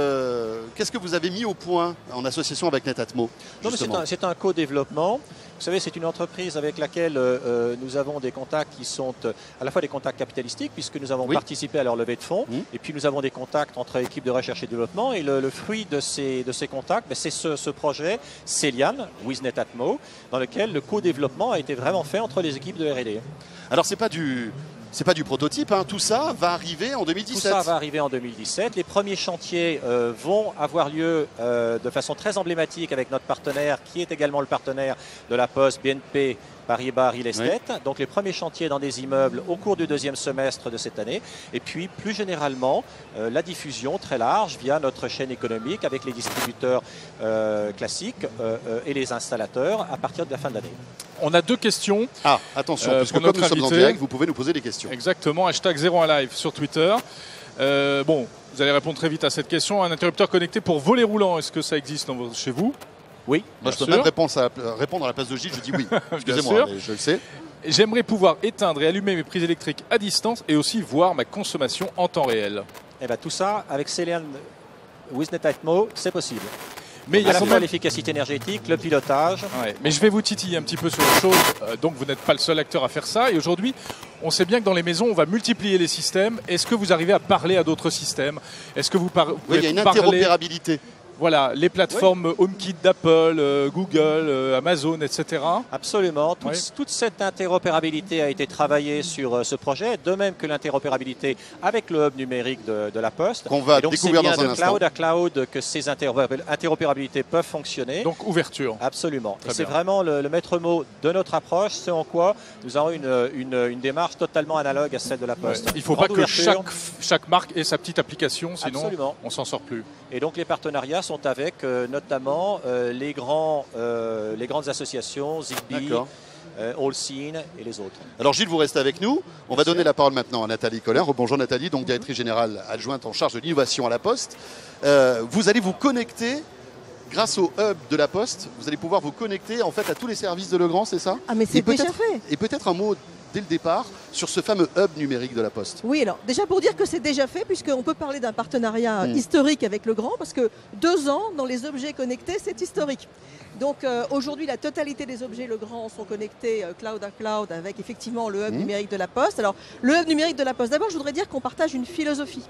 avez mis au point en association avec Netatmo? C'est un co-développement. Vous savez, c'est une entreprise avec laquelle nous avons des contacts qui sont à la fois des contacts capitalistiques, puisque nous avons participé à leur levée de fonds, et puis nous avons des contacts entre équipes de recherche et développement. Et le fruit de ces contacts, c'est ce projet Celian, with Netatmo, dans lequel le co-développement a été vraiment fait entre les équipes de R&D. Alors, c'est pas du prototype, hein. Tout ça va arriver en 2017. Tout ça va arriver en 2017. Les premiers chantiers vont avoir lieu de façon très emblématique avec notre partenaire, qui est également le partenaire de la Poste, BNP Paribas Real Estate. Donc les premiers chantiers dans des immeubles au cours du deuxième semestre de cette année. Et puis plus généralement, la diffusion très large via notre chaîne économique avec les distributeurs classiques et les installateurs à partir de la fin de l'année. On a deux questions. Ah, attention, parce que comme nous sommes en direct, vous pouvez nous poser des questions. Exactement, hashtag 01live sur Twitter. Bon, vous allez répondre très vite à cette question. Un interrupteur connecté pour volet roulant, est-ce que ça existe chez vous? Oui. Moi, je peux même répondre à la place de Gilles, je dis oui. Excusez-moi, mais je le sais. J'aimerais pouvoir éteindre et allumer mes prises électriques à distance et aussi voir ma consommation en temps réel. Et bien tout ça, avec Celian with Netatmo, c'est possible. Mais il y a à la fois l'efficacité énergétique, le pilotage. Ouais, mais je vais vous titiller un petit peu sur les choses. Donc vous n'êtes pas le seul acteur à faire ça. Et aujourd'hui, on sait bien que dans les maisons, on va multiplier les systèmes. Est-ce que vous arrivez à parler à d'autres systèmes? Est-ce que vous pouvez il y a une interopérabilité. Voilà, les plateformes HomeKit d'Apple, Google, Amazon, etc. Absolument. Toute cette interopérabilité a été travaillée sur ce projet, de même que l'interopérabilité avec le hub numérique de la Poste. Qu'on va découvrir dans un instant. C'est bien de cloud à cloud que ces interopérabilités peuvent fonctionner. Donc ouverture. Absolument. Et c'est vraiment le maître mot de notre approche, c'est en quoi nous avons une démarche totalement analogue à celle de la Poste. Il ne faut pas que chaque marque ait sa petite application, sinon on ne s'en sort plus. Et donc les partenariats sont avec notamment les grandes associations, Zigbee, Allseen et les autres. Alors Gilles, vous restez avec nous. On va donner la parole maintenant à Nathalie Collin. Rebonjour Nathalie, donc directrice générale adjointe en charge de l'innovation à la Poste. Vous allez vous connecter grâce au hub de la Poste. Vous allez pouvoir vous connecter en fait à tous les services de Legrand, c'est ça? Ah mais c'est déjà fait. Et peut-être un mot dès le départ sur ce fameux hub numérique de la Poste. Oui, alors déjà pour dire que c'est déjà fait, puisqu'on peut parler d'un partenariat historique avec Legrand, parce que 2 ans dans les objets connectés, c'est historique. Donc aujourd'hui, la totalité des objets Legrand sont connectés cloud à cloud avec effectivement le hub numérique de la Poste. Alors le hub numérique de la Poste, d'abord je voudrais dire qu'on partage une philosophie.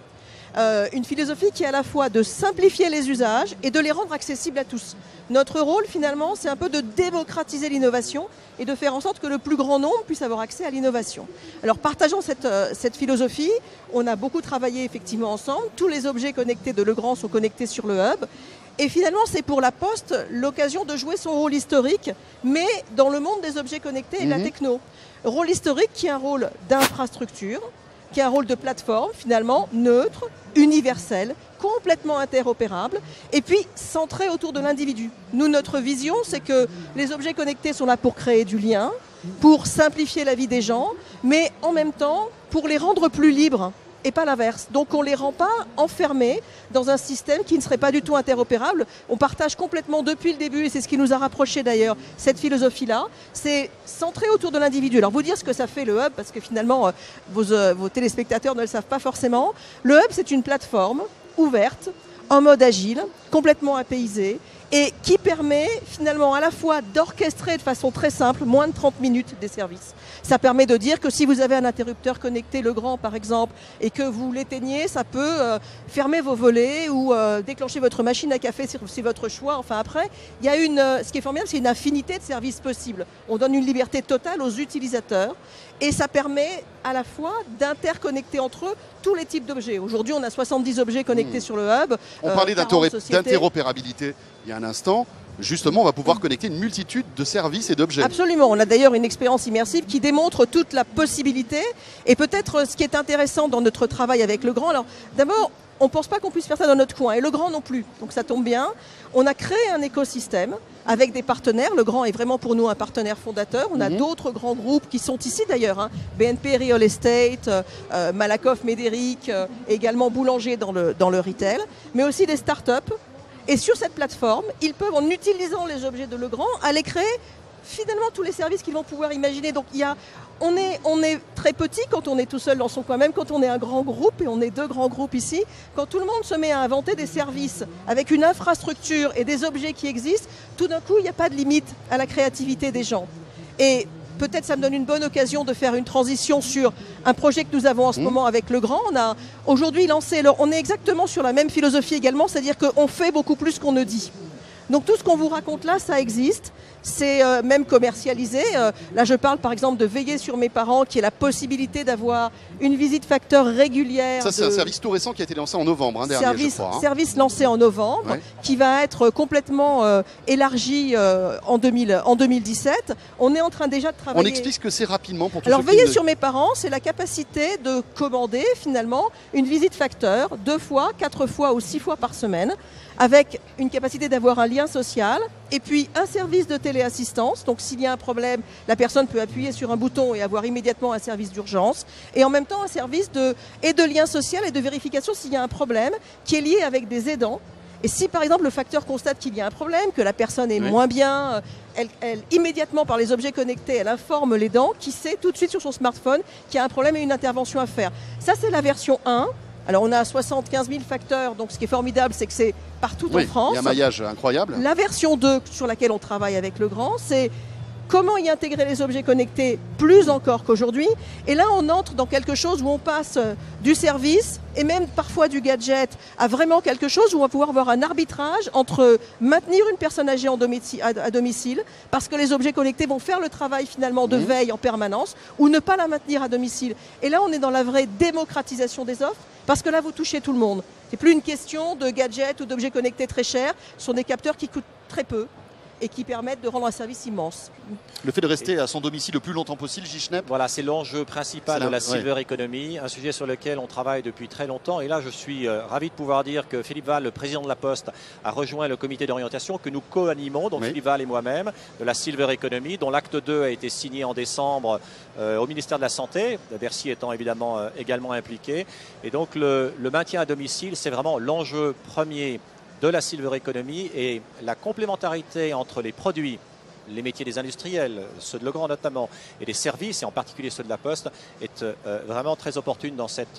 Une philosophie qui est à la fois de simplifier les usages et de les rendre accessibles à tous. Notre rôle finalement, c'est un peu de démocratiser l'innovation et de faire en sorte que le plus grand nombre puisse avoir accès à l'innovation. Alors partageons cette philosophie, on a beaucoup travaillé effectivement ensemble, tous les objets connectés de Legrand sont connectés sur le hub. Et finalement, c'est pour la Poste l'occasion de jouer son rôle historique, mais dans le monde des objets connectés et de la techno. Rôle historique qui est un rôle d'infrastructure, qui est un rôle de plateforme finalement neutre, universel, complètement interopérable et puis centré autour de l'individu. Nous, notre vision, c'est que les objets connectés sont là pour créer du lien, pour simplifier la vie des gens, mais en même temps pour les rendre plus libres et pas l'inverse. Donc on ne les rend pas enfermés dans un système qui ne serait pas du tout interopérable. On partage complètement depuis le début, et c'est ce qui nous a rapprochés d'ailleurs, cette philosophie-là. C'est centré autour de l'individu. Alors vous dire ce que ça fait le hub, parce que finalement vos téléspectateurs ne le savent pas forcément. Le hub, c'est une plateforme ouverte, en mode agile, complètement apaisée, et qui permet finalement à la fois d'orchestrer de façon très simple, moins de 30 minutes des services. Ça permet de dire que si vous avez un interrupteur connecté Legrand par exemple et que vous l'éteignez, ça peut fermer vos volets ou déclencher votre machine à café si c'est votre choix. Enfin après, il y a ce qui est formidable, c'est une infinité de services possibles. On donne une liberté totale aux utilisateurs et ça permet à la fois d'interconnecter entre eux tous les types d'objets. Aujourd'hui, on a 70 objets connectés sur le hub. On parlait d'interopérabilité il y a un instant. Justement, on va pouvoir connecter une multitude de services et d'objets. Absolument. On a d'ailleurs une expérience immersive qui démontre toute la possibilité. Et peut-être ce qui est intéressant dans notre travail avec Legrand, alors d'abord, on ne pense pas qu'on puisse faire ça dans notre coin, et Legrand non plus. Donc ça tombe bien. On a créé un écosystème avec des partenaires. Legrand est vraiment pour nous un partenaire fondateur. On a d'autres grands groupes qui sont ici d'ailleurs. BNP Real Estate, Malakoff Médéric, également Boulanger dans le retail, mais aussi des startups. Et sur cette plateforme, ils peuvent, en utilisant les objets de Legrand, aller créer finalement tous les services qu'ils vont pouvoir imaginer. Donc on est très petit quand on est tout seul dans son coin, même quand on est un grand groupe, et on est 2 grands groupes ici, quand tout le monde se met à inventer des services avec une infrastructure et des objets qui existent, tout d'un coup, il n'y a pas de limite à la créativité des gens. Et peut-être ça me donne une bonne occasion de faire une transition sur un projet que nous avons en ce moment avec Legrand. On a aujourd'hui lancé, on est exactement sur la même philosophie également, c'est-à-dire qu'on fait beaucoup plus qu'on ne dit. Donc tout ce qu'on vous raconte là, ça existe. C'est même commercialisé. Là, je parle par exemple de Veiller sur mes parents, qui est la possibilité d'avoir une visite facteur régulière. Ça, c'est un service tout récent qui a été lancé en novembre dernier, je crois. Service lancé en novembre, qui va être complètement élargi en 2017. On est en train déjà de travailler. On explique ce que c'est rapidement pour tous Alors, ceux Veiller sur mes parents, c'est la capacité de commander finalement une visite facteur 2 fois, 4 fois ou 6 fois par semaine, avec une capacité d'avoir un lien social et puis un service de téléassistance. Donc s'il y a un problème, la personne peut appuyer sur un bouton et avoir immédiatement un service d'urgence. Et en même temps, un service de lien social et de vérification s'il y a un problème qui est lié avec des aidants. Et si par exemple le facteur constate qu'il y a un problème, que la personne est moins bien, elle immédiatement par les objets connectés, elle informe l'aidant qui sait tout de suite sur son smartphone qu'il y a un problème et une intervention à faire. Ça, c'est la version 1. Alors on a 75 000 facteurs, donc ce qui est formidable, c'est que c'est partout en France. Il y a un maillage incroyable. La version 2 sur laquelle on travaille avec Legrand, c'est comment y intégrer les objets connectés plus encore qu'aujourd'hui. Et là, on entre dans quelque chose où on passe du service et même parfois du gadget à vraiment quelque chose où on va pouvoir avoir un arbitrage entre maintenir une personne âgée à domicile, parce que les objets connectés vont faire le travail finalement de veille en permanence, ou ne pas la maintenir à domicile. Et là, on est dans la vraie démocratisation des offres, parce que là, vous touchez tout le monde. Ce n'est plus une question de gadgets ou d'objets connectés très chers. Ce sont des capteurs qui coûtent très peu, et qui permettent de rendre un service immense. Le fait de rester à son domicile le plus longtemps possible, Gilles Schnepp. Voilà, c'est l'enjeu principal de la Silver ouais. Economy, un sujet sur lequel on travaille depuis très longtemps. Et là, je suis ravi de pouvoir dire que Philippe Val, le président de la Poste, a rejoint le comité d'orientation que nous co-animons, donc oui. Philippe Val et moi-même, de la Silver Economy, dont l'acte 2 a été signé en décembre au ministère de la Santé, Bercy étant évidemment également impliqué. Et donc le maintien à domicile, c'est vraiment l'enjeu premier de la Silver Economy, et la complémentarité entre les produits, les métiers des industriels, ceux de Legrand notamment, et les services, et en particulier ceux de la Poste, est vraiment très opportune dans ce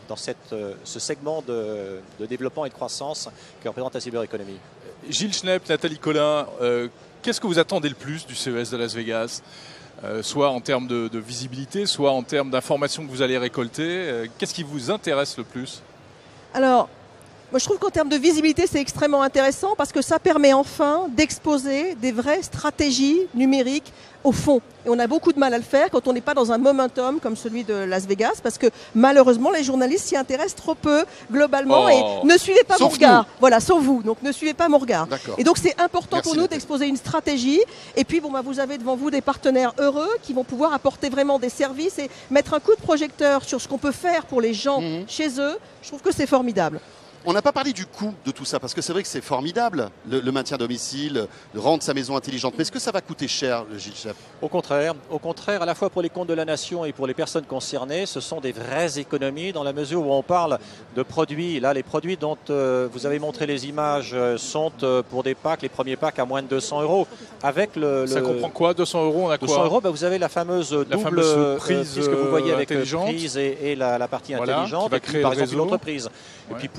segment de développement et de croissance que représente la Silver Economy. Gilles Schnepp, Nathalie Collin, qu'est-ce que vous attendez le plus du CES de Las Vegas, soit en termes de visibilité, soit en termes d'informations que vous allez récolter? Qu'est-ce qui vous intéresse le plus? Alors, moi, je trouve qu'en termes de visibilité, c'est extrêmement intéressant parce que ça permet enfin d'exposer des vraies stratégies numériques au fond. Et on a beaucoup de mal à le faire quand on n'est pas dans un momentum comme celui de Las Vegas, parce que malheureusement, les journalistes s'y intéressent trop peu globalement et ne suivez pas mon regard. Voilà, sauf vous. Donc ne suivez pas mon regard. Et donc c'est important pour nous d'exposer une stratégie. Et puis bon, bah, vous avez devant vous des partenaires heureux qui vont pouvoir apporter vraiment des services et mettre un coup de projecteur sur ce qu'on peut faire pour les gens chez eux. Je trouve que c'est formidable. On n'a pas parlé du coût de tout ça, parce que c'est vrai que c'est formidable, le maintien à domicile, de rendre sa maison intelligente. Mais est-ce que ça va coûter cher, le Gilles Schnepp? Au contraire, à la fois pour les comptes de la nation et pour les personnes concernées, ce sont des vraies économies dans la mesure où on parle de produits. Là, les produits dont vous avez montré les images sont pour des packs, les premiers packs à moins de 200 €. Avec Ça comprend quoi, 200 €? On a quoi? 200 €, bah, vous avez la fameuse double prise que vous voyez avec intelligente. Prise et la partie intelligente, qui va et puis, créer par le exemple une réseau. entreprise. Ouais. Et puis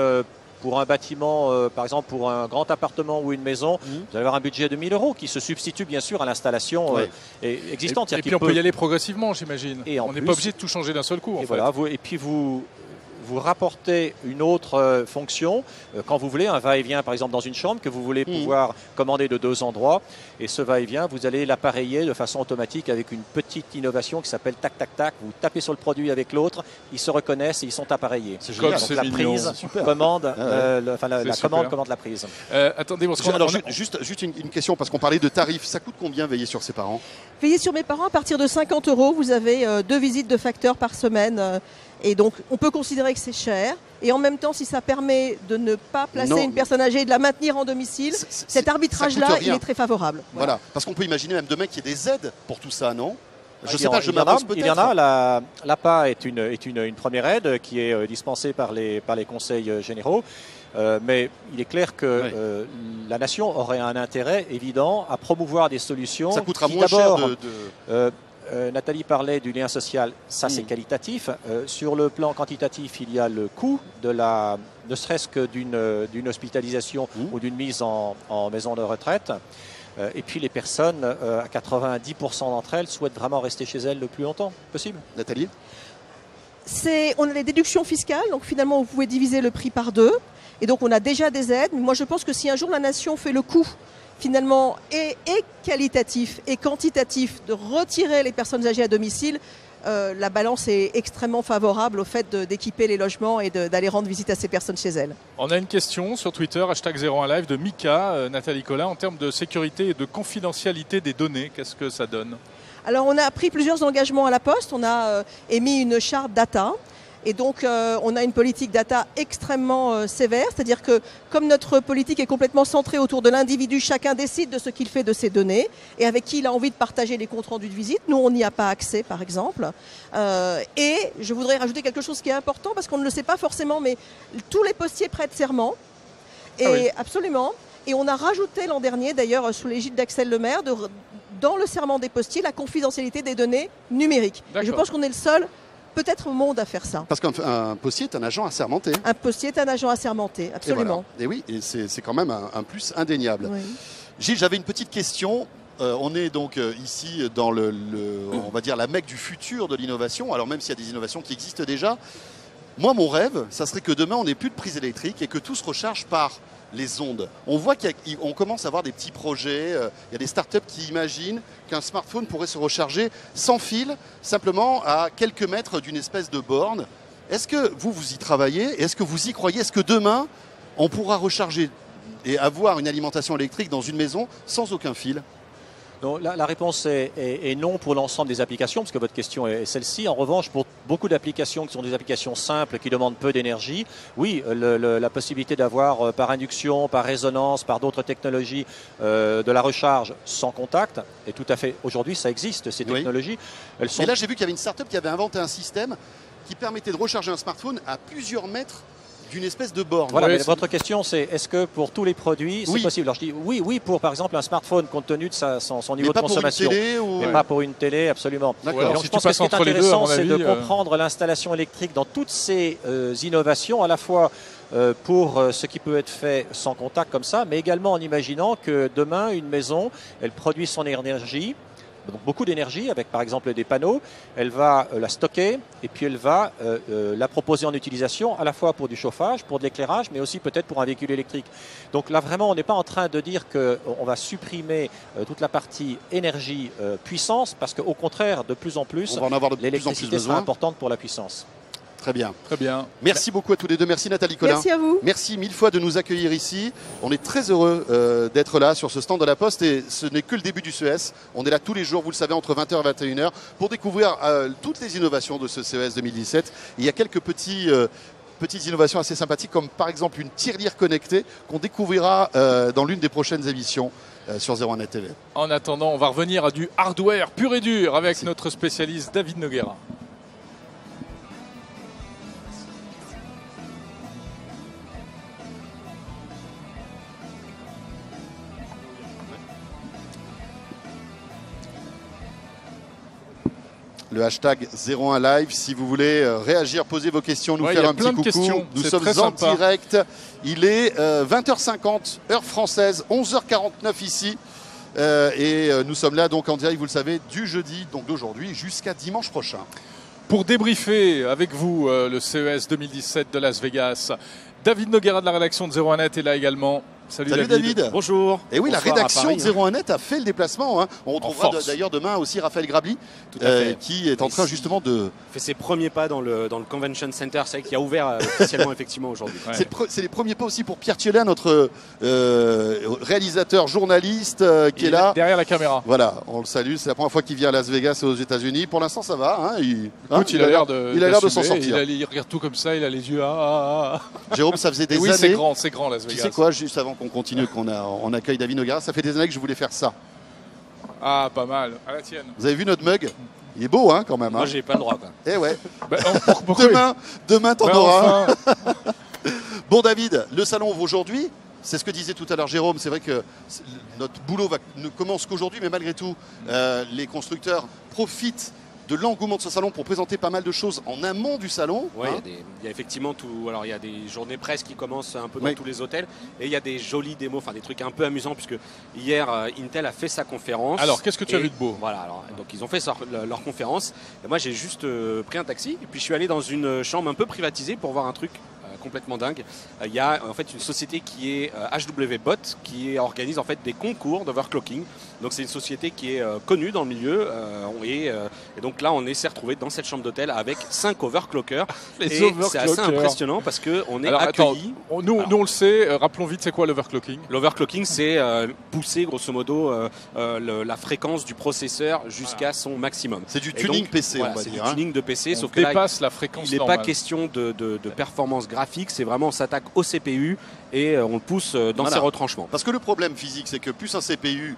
pour un bâtiment, par exemple pour un grand appartement ou une maison, vous allez avoir un budget de 1 000 € qui se substitue bien sûr à l'installation existante. Et puis on peut y aller progressivement, j'imagine. On n'est pas obligé de tout changer d'un seul coup. En fait. Voilà, et puis vous rapportez une autre fonction quand vous voulez, un va-et-vient par exemple dans une chambre que vous voulez pouvoir commander de 2 endroits, et ce va-et-vient vous allez l'appareiller de façon automatique avec une petite innovation qui s'appelle tac tac tac. Vous tapez sur le produit avec l'autre, ils se reconnaissent et ils sont appareillés. C'est génial. Donc la prise commande, la commande commande la prise. Attendez, juste une question, parce qu'on parlait de tarifs. Ça coûte combien veiller sur ses parents? Veiller sur mes parents, à partir de 50 €, vous avez 2 visites de facteurs par semaine. Et donc, on peut considérer que c'est cher. Et en même temps, si ça permet de ne pas placer une personne âgée et de la maintenir en domicile, cet arbitrage-là, il est très favorable. Voilà. Parce qu'on peut imaginer même demain qu'il y ait des aides pour tout ça, non? Je sais Il pas, je m'avance peut-être. Il y en a. L'APA est une première aide qui est dispensée par les conseils généraux. Mais il est clair que la nation aurait un intérêt évident à promouvoir des solutions. Ça coûtera moins cher Nathalie parlait du lien social, ça c'est qualitatif. Sur le plan quantitatif, il y a le coût ne serait-ce que d'une hospitalisation ou d'une mise en maison de retraite. Et puis les personnes, à 90% d'entre elles, souhaitent vraiment rester chez elles le plus longtemps possible. Nathalie? On a les déductions fiscales, donc finalement vous pouvez diviser le prix par 2. Et donc on a déjà des aides. Moi je pense que si un jour la nation fait le coup finalement et qualitatif et quantitatif de retirer les personnes âgées à domicile, la balance est extrêmement favorable au fait d'équiper les logements et d'aller rendre visite à ces personnes chez elles. On a une question sur Twitter, #01live de Mika, Nathalie Collin, en termes de sécurité et de confidentialité des données, qu'est-ce que ça donne? Alors on a pris plusieurs engagements à la Poste, on a émis une charte data. Et donc, on a une politique data extrêmement sévère, c'est-à-dire que comme notre politique est complètement centrée autour de l'individu, chacun décide de ce qu'il fait de ses données et avec qui il a envie de partager les comptes rendus de visite. Nous, on n'y a pas accès, par exemple. Et je voudrais rajouter quelque chose qui est important parce qu'on ne le sait pas forcément, mais tous les postiers prêtent serment. Et absolument. Et on a rajouté l'an dernier, d'ailleurs, sous l'égide d'Axel Lemaire, dans le serment des postiers, la confidentialité des données numériques. Et je pense qu'on est le seul peut-être au monde à faire ça. Parce qu'un postier est un agent assermenté. Un postier est un agent assermenté, absolument. Et oui, et c'est quand même un plus indéniable. Oui. Gilles, j'avais une petite question. On est donc ici dans on va dire la Mecque du futur de l'innovation. Alors même s'il y a des innovations qui existent déjà, moi mon rêve, ça serait que demain on n'ait plus de prise électrique et que tout se recharge par les ondes. On voit qu'on commence à avoir des petits projets, il y a des startups qui imaginent qu'un smartphone pourrait se recharger sans fil, simplement à quelques mètres d'une espèce de borne. Est-ce que vous y travaillez? Est-ce que vous y croyez? Est-ce que demain, on pourra recharger et avoir une alimentation électrique dans une maison sans aucun fil? Donc, la réponse est non pour l'ensemble des applications, parce que votre question est celle-ci. En revanche, pour beaucoup d'applications qui sont des applications simples, qui demandent peu d'énergie, oui, la possibilité d'avoir par induction, par résonance, par d'autres technologies, de la recharge sans contact, est tout à fait... Aujourd'hui, ça existe, ces technologies. Elles sont... Et là, j'ai vu qu'il y avait une start-up qui avait inventé un système qui permettait de recharger un smartphone à plusieurs mètres d'une espèce de borne. Voilà, mais votre question c'est est-ce que pour tous les produits c'est possible? Alors je dis oui pour par exemple un smartphone compte tenu de son niveau de consommation. Mais pas pour une télé, absolument. Alors, donc, si je pense que ce qui est intéressant c'est de comprendre l'installation électrique dans toutes ces innovations, à la fois pour ce qui peut être fait sans contact comme ça, mais également en imaginant que demain une maison, elle produit son énergie. Donc beaucoup d'énergie avec par exemple des panneaux, elle va la stocker et puis elle va la proposer en utilisation à la fois pour du chauffage, pour de l'éclairage, mais aussi peut-être pour un véhicule électrique. Donc là vraiment on n'est pas en train de dire qu'on va supprimer toute la partie énergie puissance, parce qu'au contraire de plus en plus l'électricité sera importante pour la puissance. Très bien. Très bien. Merci beaucoup à tous les deux. Merci Nathalie Collin. Merci à vous. Merci mille fois de nous accueillir ici. On est très heureux d'être là sur ce stand de la Poste et ce n'est que le début du CES. On est là tous les jours, vous le savez, entre 20h et 21h pour découvrir toutes les innovations de ce CES 2017. Il y a quelques petites innovations assez sympathiques comme par exemple une tirelire connectée qu'on découvrira dans l'une des prochaines émissions sur 01net TV. En attendant, on va revenir à du hardware pur et dur avec notre spécialiste David Noguera. Le hashtag 01 Live, si vous voulez réagir, poser vos questions, nous faire un petit coucou. Nous sommes en direct. Il est 20h50, heure française, 11h49 ici. Et nous sommes là donc en direct, vous le savez, du jeudi, donc d'aujourd'hui, jusqu'à dimanche prochain. Pour débriefer avec vous le CES 2017 de Las Vegas, David Noguera de la rédaction de 01net est là également. Salut David. Bonjour. Et oui, bonsoir, la rédaction de 01net a fait le déplacement. Hein. On retrouvera d'ailleurs demain aussi Raphaël Grabli, qui est en train justement de... fait ses premiers pas dans le Convention Center, c'est qui a ouvert officiellement effectivement aujourd'hui. Ouais. C'est les premiers pas aussi pour Pierre Thielin, notre réalisateur journaliste qui est là. Derrière la caméra. Voilà, on le salue. C'est la première fois qu'il vient à Las Vegas et aux États-Unis. Pour l'instant, ça va. Hein. Il a l'air de s'en sortir. Il regarde tout comme ça, il a les yeux. Jérôme, ça faisait des années. Oui, c'est grand Las Vegas. Tu sais quoi, juste avant qu'on continue, on accueille David Noguera, ça fait des années que je voulais faire ça. Ah, pas mal. À la tienne. Vous avez vu notre mug? Il est beau, hein, quand même. Moi, j'ai pas le droit. Quoi. Eh ouais. Demain, t'en auras. Bon, David, le salon ouvre aujourd'hui. C'est ce que disait tout à l'heure Jérôme. C'est vrai que notre boulot ne commence qu'aujourd'hui, mais malgré tout, les constructeurs profitent de l'engouement de ce salon pour présenter pas mal de choses en amont du salon. Oui, il y a effectivement tout. Alors il y a des journées presse qui commencent un peu dans tous les hôtels et il y a des jolis démos, enfin des trucs un peu amusants puisque hier Intel a fait sa conférence. Alors qu'est-ce que tu as vu de beau? Voilà, alors, donc ils ont fait leur conférence. Et moi j'ai juste pris un taxi et puis je suis allé dans une chambre un peu privatisée pour voir un truc complètement dingue. Il y a en fait une société qui est HWBot qui organise en fait des concours d'overclocking. Donc c'est une société qui est connue dans le milieu et donc là on s'est retrouvé dans cette chambre d'hôtel avec 5 overclockers. Et c'est assez impressionnant parce qu'on est accueillis. Nous on le sait, rappelons vite c'est quoi l'overclocking? L'overclocking c'est pousser grosso modo la fréquence du processeur jusqu'à son maximum. C'est du tuning donc, PC on va dire. C'est du tuning de PC, on sauf que là la fréquence il n'est pas question de performance graphique, c'est vraiment on s'attaque au CPU et on le pousse dans ses retranchements. Parce que le problème physique c'est que plus un CPU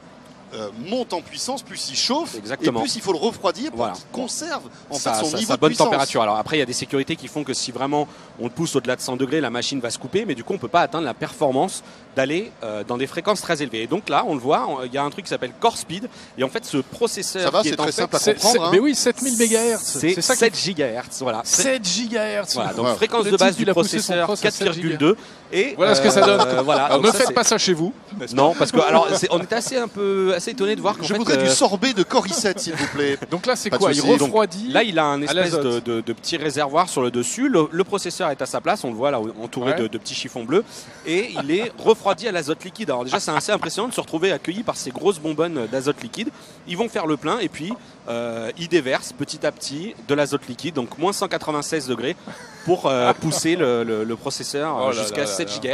monte en puissance, plus il chauffe. Exactement. Et plus il faut le refroidir pour qu'il conserve en fait son niveau sa de bonne puissance. Température. Alors après il y a des sécurités qui font que si vraiment on le pousse au-delà de 100 degrés, la machine va se couper, mais du coup on ne peut pas atteindre la performance d'aller dans des fréquences très élevées. Et donc là on le voit, il y a un truc qui s'appelle Core Speed et en fait ce processeur qui est en fait simple à comprendre. Mais oui, 7000 MHz. C'est 7 GHz. Voilà. 7 GHz. Voilà, donc fréquence de base du processeur 4,2 et voilà ce que ça donne. Voilà. Alors, ne faites pas ça chez vous. Non, parce que alors on était assez étonné de voir qu'en je voudrais du sorbet de Core i7 s'il vous plaît. Donc là c'est quoi? Il refroidit. Là il a un espèce de petit réservoir sur le dessus. Le processeur est à sa place, on le voit là entouré de petits chiffons bleus et il est refroidi à l'azote liquide. Alors déjà c'est assez impressionnant de se retrouver accueilli par ces grosses bonbonnes d'azote liquide. Ils vont faire le plein et puis ils déversent petit à petit de l'azote liquide, donc moins 196 degrés pour pousser le processeur jusqu'à 7 GHz.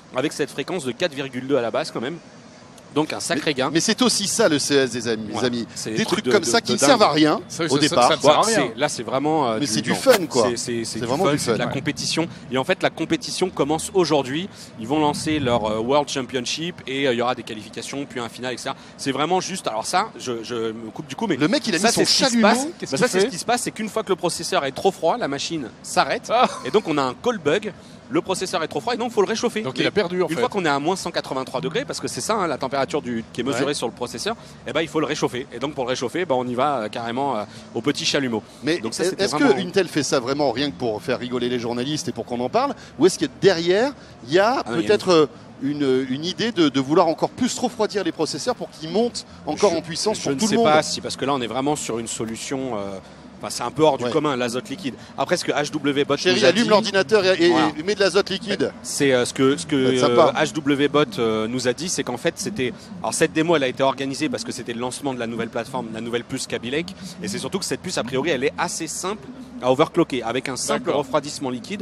avec cette fréquence de 4,2 à la base quand même. Donc un sacré gain. Mais c'est aussi ça le CES des amis, Ouais, les amis. c'est Des trucs de- comme de- ça de qui ne dingue. servent à rien Ça au départ. ne sert à rien. Là, c'est vraiment. Mais c'est du fun, quoi. C'est vraiment du du fun, c'est de la fun. compétition. Et en fait, la compétition commence aujourd'hui. Ils vont lancer leur World Championship et il y aura des qualifications, puis un final, etc. C'est vraiment juste. Alors, ça, je me coupe du coup, mais Le mec, il a ça, mis son c'est ce qui se chalumeau. passe. Qu'est-ce Bah, qu'il ça, c'est fait ce qui se passe, c'est qu'une fois que le processeur est trop froid, la machine s'arrête. Ah. Et donc, on a un call bug. Le processeur est trop froid et donc il faut le réchauffer. Donc Mais il a perdu en une fait. fois qu'on est à moins 183 degrés, parce que c'est ça la température qui est mesurée Ouais. sur le processeur, eh ben, il faut le réchauffer. Et donc pour le réchauffer, on y va carrément au petit chalumeau. Mais Donc ça, c'était est-ce vraiment- que Intel fait ça vraiment rien que pour faire rigoler les journalistes et pour qu'on en parle? Ou est-ce que derrière, il y a Ah, il y a peut-être une idée de vouloir encore plus refroidir les processeurs pour qu'ils montent encore en puissance Je pour ne tout sais le monde? pas si, parce que là on est vraiment sur une solution. Enfin, c'est un peu hors du Ouais. commun, l'azote liquide. Après, ce que HWBot Chérie, nous a allume dit, l'ordinateur et Voilà. mets de l'azote liquide. c'est ce que Ça va être sympa. HWBot nous a dit, c'est qu'en fait, c'était. Alors, cette démo, elle a été organisée parce que c'était le lancement de la nouvelle plateforme, la nouvelle puce Kaby Lake. Et c'est surtout que cette puce, a priori, elle est assez simple à overclocker. Avec un simple D'accord. refroidissement liquide,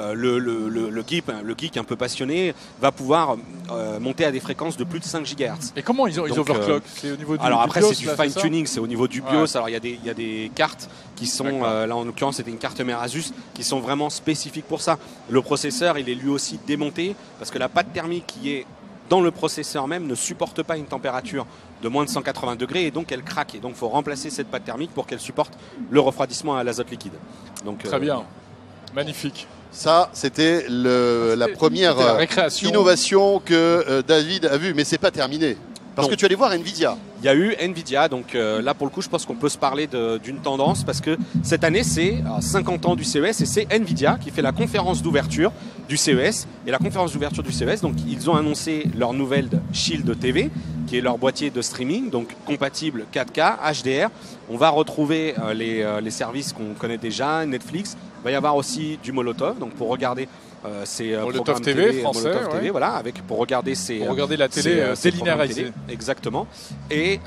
le geek un peu passionné va pouvoir monter à des fréquences de plus de 5 GHz. Et comment ils Donc, overclock? C'est au niveau du Alors du après BIOS, c'est du là, fine ça tuning, c'est au niveau du BIOS. Alors il y a des cartes qui sont D'accord. là en l'occurrence c'était une carte mère Asus qui sont vraiment spécifiques pour ça. Le processeur il est lui aussi démonté parce que la pâte thermique qui est dans le processeur même ne supporte pas une température de moins de 180 degrés et donc elle craque. Et donc il faut remplacer cette pâte thermique pour qu'elle supporte le refroidissement à l'azote liquide. Donc, Très bien. Magnifique. Ça, c'était la première C'était la récréation. innovation que David a vue. Mais c'est pas terminé. Parce Non. que tu allais voir Nvidia. Il y a eu Nvidia, donc là pour le coup je pense qu'on peut se parler d'une tendance parce que cette année c'est 50 ans du CES et c'est Nvidia qui fait la conférence d'ouverture du CES. Et la conférence d'ouverture du CES, donc ils ont annoncé leur nouvelle Shield TV qui est leur boîtier de streaming, donc compatible 4K, HDR. On va retrouver les services qu'on connaît déjà, Netflix. Il va y avoir aussi du Molotov, donc pour regarder ces Molotov programmes TV, français, Molotov TV, ouais. voilà, pour regarder ces Pour regarder la télé ces programmes délinéarisée. télé. Exactement. Et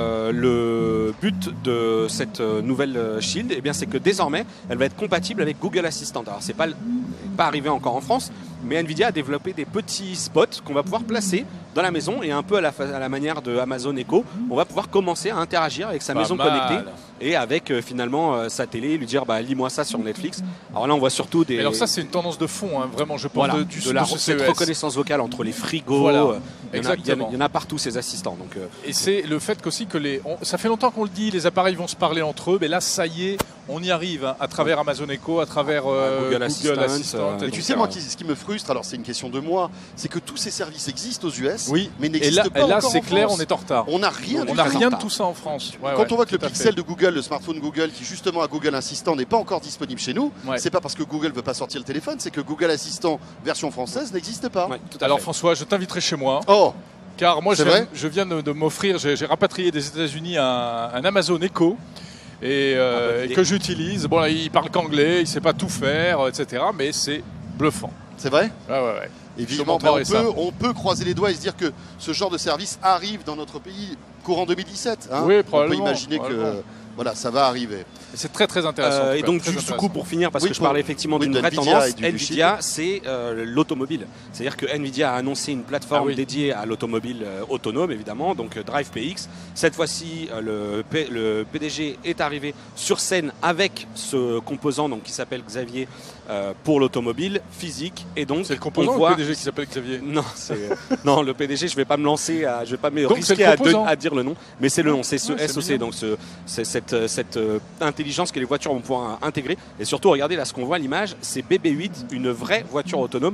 le but de cette nouvelle Shield, eh bien, c'est que désormais, elle va être compatible avec Google Assistant. Alors, c'est pas arrivé encore en France, mais Nvidia a développé des petits spots qu'on va pouvoir placer dans la maison et un peu à la manière de Amazon Echo, on va pouvoir commencer à interagir avec sa Pas maison mal. connectée et avec finalement sa télé, lui dire lis-moi ça sur Netflix. Alors là, on voit surtout des. Et alors ça c'est une tendance de fond, hein, vraiment je pense Voilà, de ce cette CES. reconnaissance vocale entre les frigos. Voilà, Il y en a- exactement. il y en a partout ces assistants. Donc, Et c'est le fait qu'aussi que ça fait longtemps qu'on le dit, les appareils vont se parler entre eux, mais là ça y est, on y arrive hein, à travers Amazon Echo, à travers Google Google Assistant, Assistant. Mais et tu donc, sais, moi, ce qui me frustre, alors c'est une question de moi, c'est que tous ces services existent aux US, Oui. mais Et n'existent là, pas et là encore c'est en clair, France. on est en retard. On n'a rien On du n'a tout. rien de tout ça en France. Ouais, Quand ouais, on voit que le tout à Pixel fait. de Google, le smartphone Google, qui justement a Google Assistant, n'est pas encore disponible chez nous, Ouais. c'est pas parce que Google veut pas sortir le téléphone, c'est que Google Assistant version française n'existe pas. ouais, tout à Alors fait. François, je t'inviterai chez moi, Oh, car moi C'est vrai je viens de m'offrir, j'ai rapatrié des États-Unis un Amazon Echo. Et bonne idée. que j'utilise. Bon, là, il parle qu'anglais, il sait pas tout faire, etc. Mais c'est bluffant. c'est vrai. Ouais. Et Je te vivement, montrerai ça. on peut croiser les doigts et se dire que ce genre de service arrive dans notre pays courant 2017. Hein. Oui, on peut probablement, imaginer que probablement. voilà, ça va arriver. Et c'est très intéressant. en tout Et cas, donc très juste du coup intéressant. pour finir parce Oui, que je pour- parlais effectivement oui, d'une vraie d'NVIDIA tendance, et du Nvidia c'est l'automobile. C'est-à-dire que Nvidia a annoncé une plateforme Ah oui. dédiée à l'automobile autonome évidemment, donc Drive PX. Cette fois-ci le PDG est arrivé sur scène avec ce composant donc qui s'appelle Xavier pour l'automobile physique et donc C'est le composant on ou voit le PDG qui s'appelle Xavier. non, non, le PDG, je vais pas me lancer, je vais pas me Donc, c'est risquer le à, composant. à dire le nom, mais c'est le nom, c'est ce Ouais, c'est SOC, mignon. donc c'est cette intelligence que les voitures vont pouvoir intégrer. Et surtout, regardez là ce qu'on voit à l'image, c'est BB8, une vraie voiture autonome.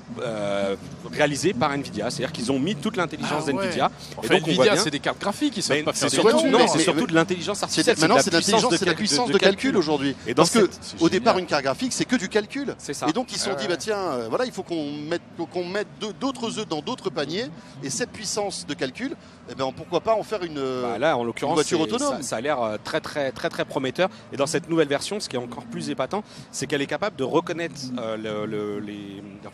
Réalisée par Nvidia, c'est-à-dire qu'ils ont mis toute l'intelligence Ah ouais. d'Nvidia. En Et fait, donc on voit Nvidia, bien. c'est des cartes graphiques, ils savent Mais pas faire c'est des surtout, voitures. non, mais- c'est mais- surtout de l'intelligence artificielle. Maintenant, c'est de la l'intelligence, c'est la de puissance de calcul aujourd'hui. Et dans Parce que cette- au départ, une carte graphique, c'est que du calcul. C'est ça. Et donc ils se sont Ouais, dit, ouais. bah tiens, voilà, il faut qu'on mette d'autres œufs dans d'autres paniers. Et cette puissance de calcul, eh ben, pourquoi pas en faire une. Bah là, en l'occurrence, voiture c'est- autonome. ça a l'air très prometteur. Et dans cette nouvelle version, ce qui est encore plus épatant, c'est qu'elle est capable de reconnaître elle a de la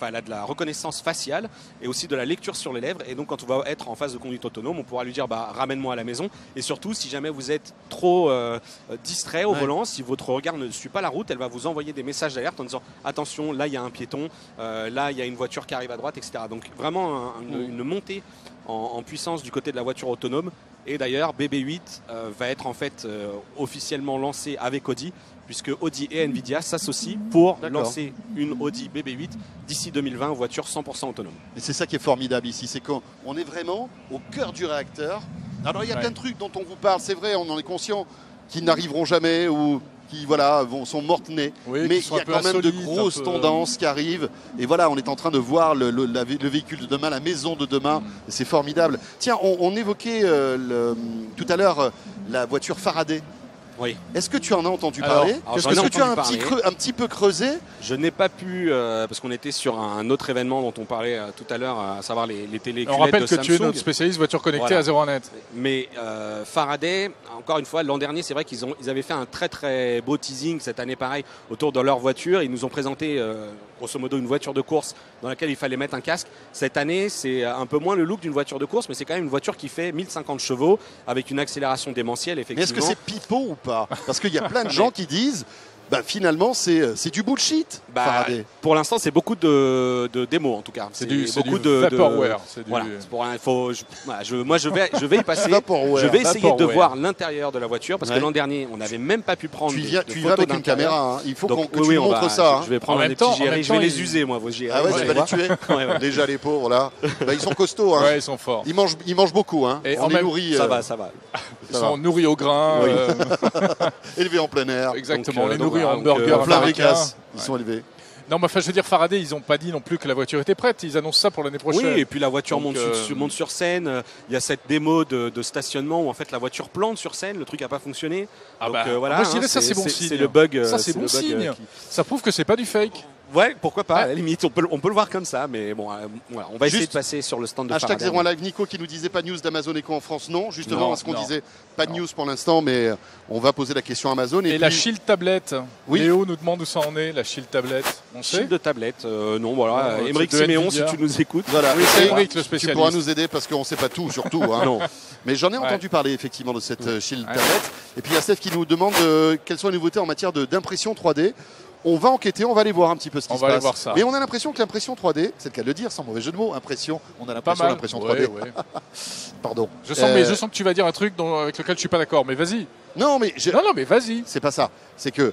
reconnaissance faciale et aussi de la lecture sur les lèvres. Et donc quand on va être en phase de conduite autonome, on pourra lui dire ramène-moi à la maison. Et surtout, si jamais vous êtes trop distrait au volant, si votre regard ne suit pas la route, elle va vous envoyer des messages d'alerte en disant attention, là il y a un piéton, là il y a une voiture qui arrive à droite, etc. Donc vraiment une montée en puissance du côté de la voiture autonome. Et d'ailleurs, BB8 va être en fait officiellement lancé avec Audi, puisque Audi et Nvidia s'associent pour lancer une Audi BB8 d'ici 2020, voiture 100% autonome. Et c'est ça qui est formidable ici, c'est qu'on est vraiment au cœur du réacteur. Alors il y a plein de trucs dont on vous parle, c'est vrai, on en est conscient, qui n'arriveront jamais ou qui sont mortes-nées. Oui, mais il y a quand même de grosses tendances qui arrivent. Et voilà, on est en train de voir le véhicule de demain, la maison de demain. C'est formidable. Tiens, on évoquait tout à l'heure la voiture Faraday. Oui. Est-ce que tu en as entendu parler? Est-ce que tu as un petit peu creusé? Je n'ai pas pu, parce qu'on était sur un autre événement dont on parlait tout à l'heure, à savoir les télé QLED de Samsung. On rappelle que tu es notre spécialiste voiture connectée à 01net. Mais Faraday, encore une fois, l'an dernier, c'est vrai qu'ils avaient fait un très très beau teasing cette année pareil autour de leur voiture. Ils nous ont présenté grosso modo une voiture de course dans laquelle il fallait mettre un casque. Cette année, c'est un peu moins le look d'une voiture de course, mais c'est quand même une voiture qui fait 1050 chevaux avec une accélération démentielle, effectivement. Mais est-ce que c'est pipeau ou pas? Parce qu'il y a plein de gens qui disent finalement c'est du bullshit. Pour l'instant, c'est beaucoup de démos en tout cas. C'est beaucoup de vaporware. Voilà. Moi, je vais y passer. Je vais essayer de voir l'intérieur de la voiture parce que l'an dernier, on n'avait même pas pu prendre. Tu y vas avec une caméra. Hein. Il faut que tu montres ça. Je vais prendre des petits GRI. Je vais les user moi vos GRI. Ah ouais, tu vas les tuer. Déjà les pauvres là. Ils sont costauds. Hein. Ouais, ils sont forts. Ils mangent beaucoup. Hein. Et on les nourrit. Ça va. Ils sont nourris au grain. Élevés en plein air. Exactement. Les nourris en burger américain. Ils sont élevés. Non, mais enfin, je veux dire, Faraday, ils n'ont pas dit non plus que la voiture était prête. Ils annoncent ça pour l'année prochaine. Oui, et puis la voiture monte sur scène. Il y a cette démo de stationnement où en fait la voiture plante sur scène. Le truc n'a pas fonctionné. Voilà, moi, je dirais ça, c'est bon signe. C'est le bug. Ça, c'est bon signe. Ça prouve que c'est pas du fake. Ouais, pourquoi pas, à la limite, on peut le voir comme ça, mais bon, voilà, on va essayer de passer sur le stand de Faraday. Hashtag 01live, Nico qui nous disait pas de news d'Amazon Echo en France, non, justement, parce qu'on disait pas de news pour l'instant, mais on va poser la question à Amazon. Et puis... la Shield tablette, Léo nous demande où ça en est, la Shield tablette, on sait. Shield de tablette, non, voilà, Émeric Siméon, si tu nous écoutes. Voilà, oui, c'est Émeric le spécialiste. Tu pourras nous aider parce qu'on sait pas tout, surtout. Hein. Non. Mais j'en ai entendu parler effectivement de cette Shield tablette. Et puis il y a Steph qui nous demande quelles sont les nouveautés en matière d'impression 3D. On va enquêter, on va aller voir un petit peu ce qui se passe. Voir ça. Mais on a l'impression que l'impression 3D, c'est le cas de le dire, sans mauvais jeu de mots, impression, on a l'impression de l'impression 3D. Ouais. Pardon. Je sens que tu vas dire un truc avec lequel je suis pas d'accord, mais vas-y. Non, mais vas-y. C'est pas ça. C'est que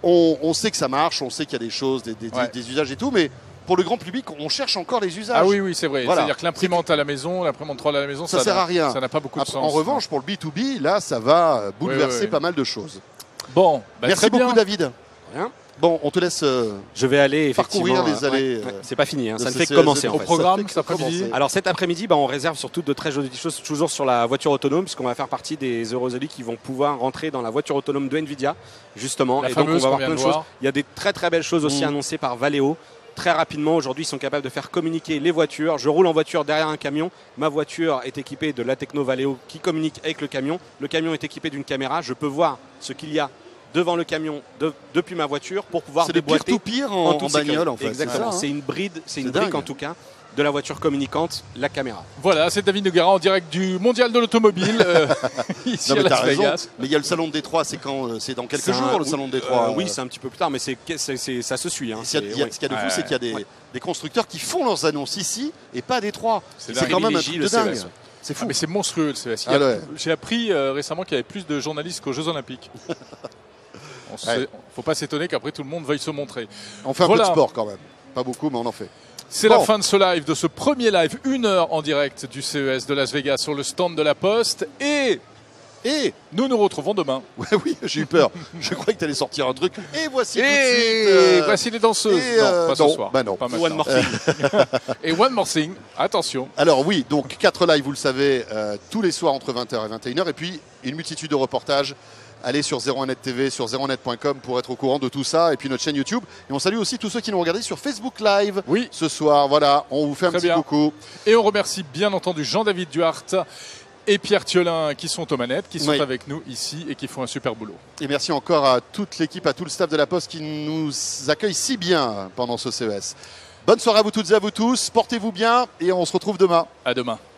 on sait que ça marche, on sait qu'il y a des choses, des usages et tout, mais pour le grand public, on cherche encore les usages. Ah oui, c'est vrai. Voilà. C'est-à-dire que l'imprimante à la maison, l'imprimante 3D à la maison, ça sert à rien. Ça n'a pas beaucoup de sens. En revanche, pour le B2B, là, ça va bouleverser pas mal de choses. Bon, merci beaucoup, David. Rien. Bon, on te laisse je vais aller parcourir les allées. C'est pas fini, ça ne fait que commencer. Au programme cet après-midi. Alors cet après-midi, on réserve surtout de très jolies choses toujours sur la voiture autonome, puisqu'on va faire partie des heureux élus qui vont pouvoir rentrer dans la voiture autonome de Nvidia, justement. Et donc on va voir plein de choses. Il y a des très très belles choses aussi annoncées par Valeo. Très rapidement, aujourd'hui, ils sont capables de faire communiquer les voitures. Je roule en voiture derrière un camion. Ma voiture est équipée de la techno Valeo qui communique avec le camion. Le camion est équipé d'une caméra. Je peux voir ce qu'il y a devant le camion depuis ma voiture pour pouvoir déboîter. C'est pire en bagnole en fait. Exactement, c'est une bride, brique en tout cas de la voiture communicante, la caméra. Voilà, c'est David Noguera en direct du Mondial de l'automobile ici à Las Vegas. Mais il y a le salon de Détroit, c'est dans quelques jours le salon de Détroit. Oui, c'est un petit peu plus tard, mais ça se suit. Ce qu'il y a de fou, c'est qu'il y a des constructeurs qui font leurs annonces ici et pas à Détroit. C'est quand même un truc de dingue. C'est fou. Mais c'est monstrueux le CES. J'ai appris récemment qu'il y avait plus de journalistes qu'aux Jeux Olympiques. Faut pas s'étonner qu'après tout le monde veuille se montrer. On fait un peu de sport quand même. Pas beaucoup, mais on en fait. C'est la fin de ce live, de ce premier live, 1 heure en direct du CES de Las Vegas sur le stand de la Poste. Et nous nous retrouvons demain. Oui, j'ai eu peur. Je croyais que tu allais sortir un truc. Et voici tout de suite. Voici les danseuses. Non, pas ce soir. Bah non. Pas One More Thing. Et One More Thing, attention. Alors oui, donc 4 lives, vous le savez, tous les soirs entre 20h et 21h. Et puis une multitude de reportages. Allez sur 01net TV, sur 01net.com pour être au courant de tout ça. Et puis notre chaîne YouTube. Et on salue aussi tous ceux qui nous regardent sur Facebook Live ce soir. Voilà, on vous fait un petit coucou. Et on remercie bien entendu Jean-David Duhart et Pierre Thiolin qui sont aux manettes, qui sont avec nous ici et qui font un super boulot. Et merci encore à toute l'équipe, à tout le staff de la Poste qui nous accueille si bien pendant ce CES. Bonne soirée à vous toutes et à vous tous. Portez-vous bien et on se retrouve demain. À demain.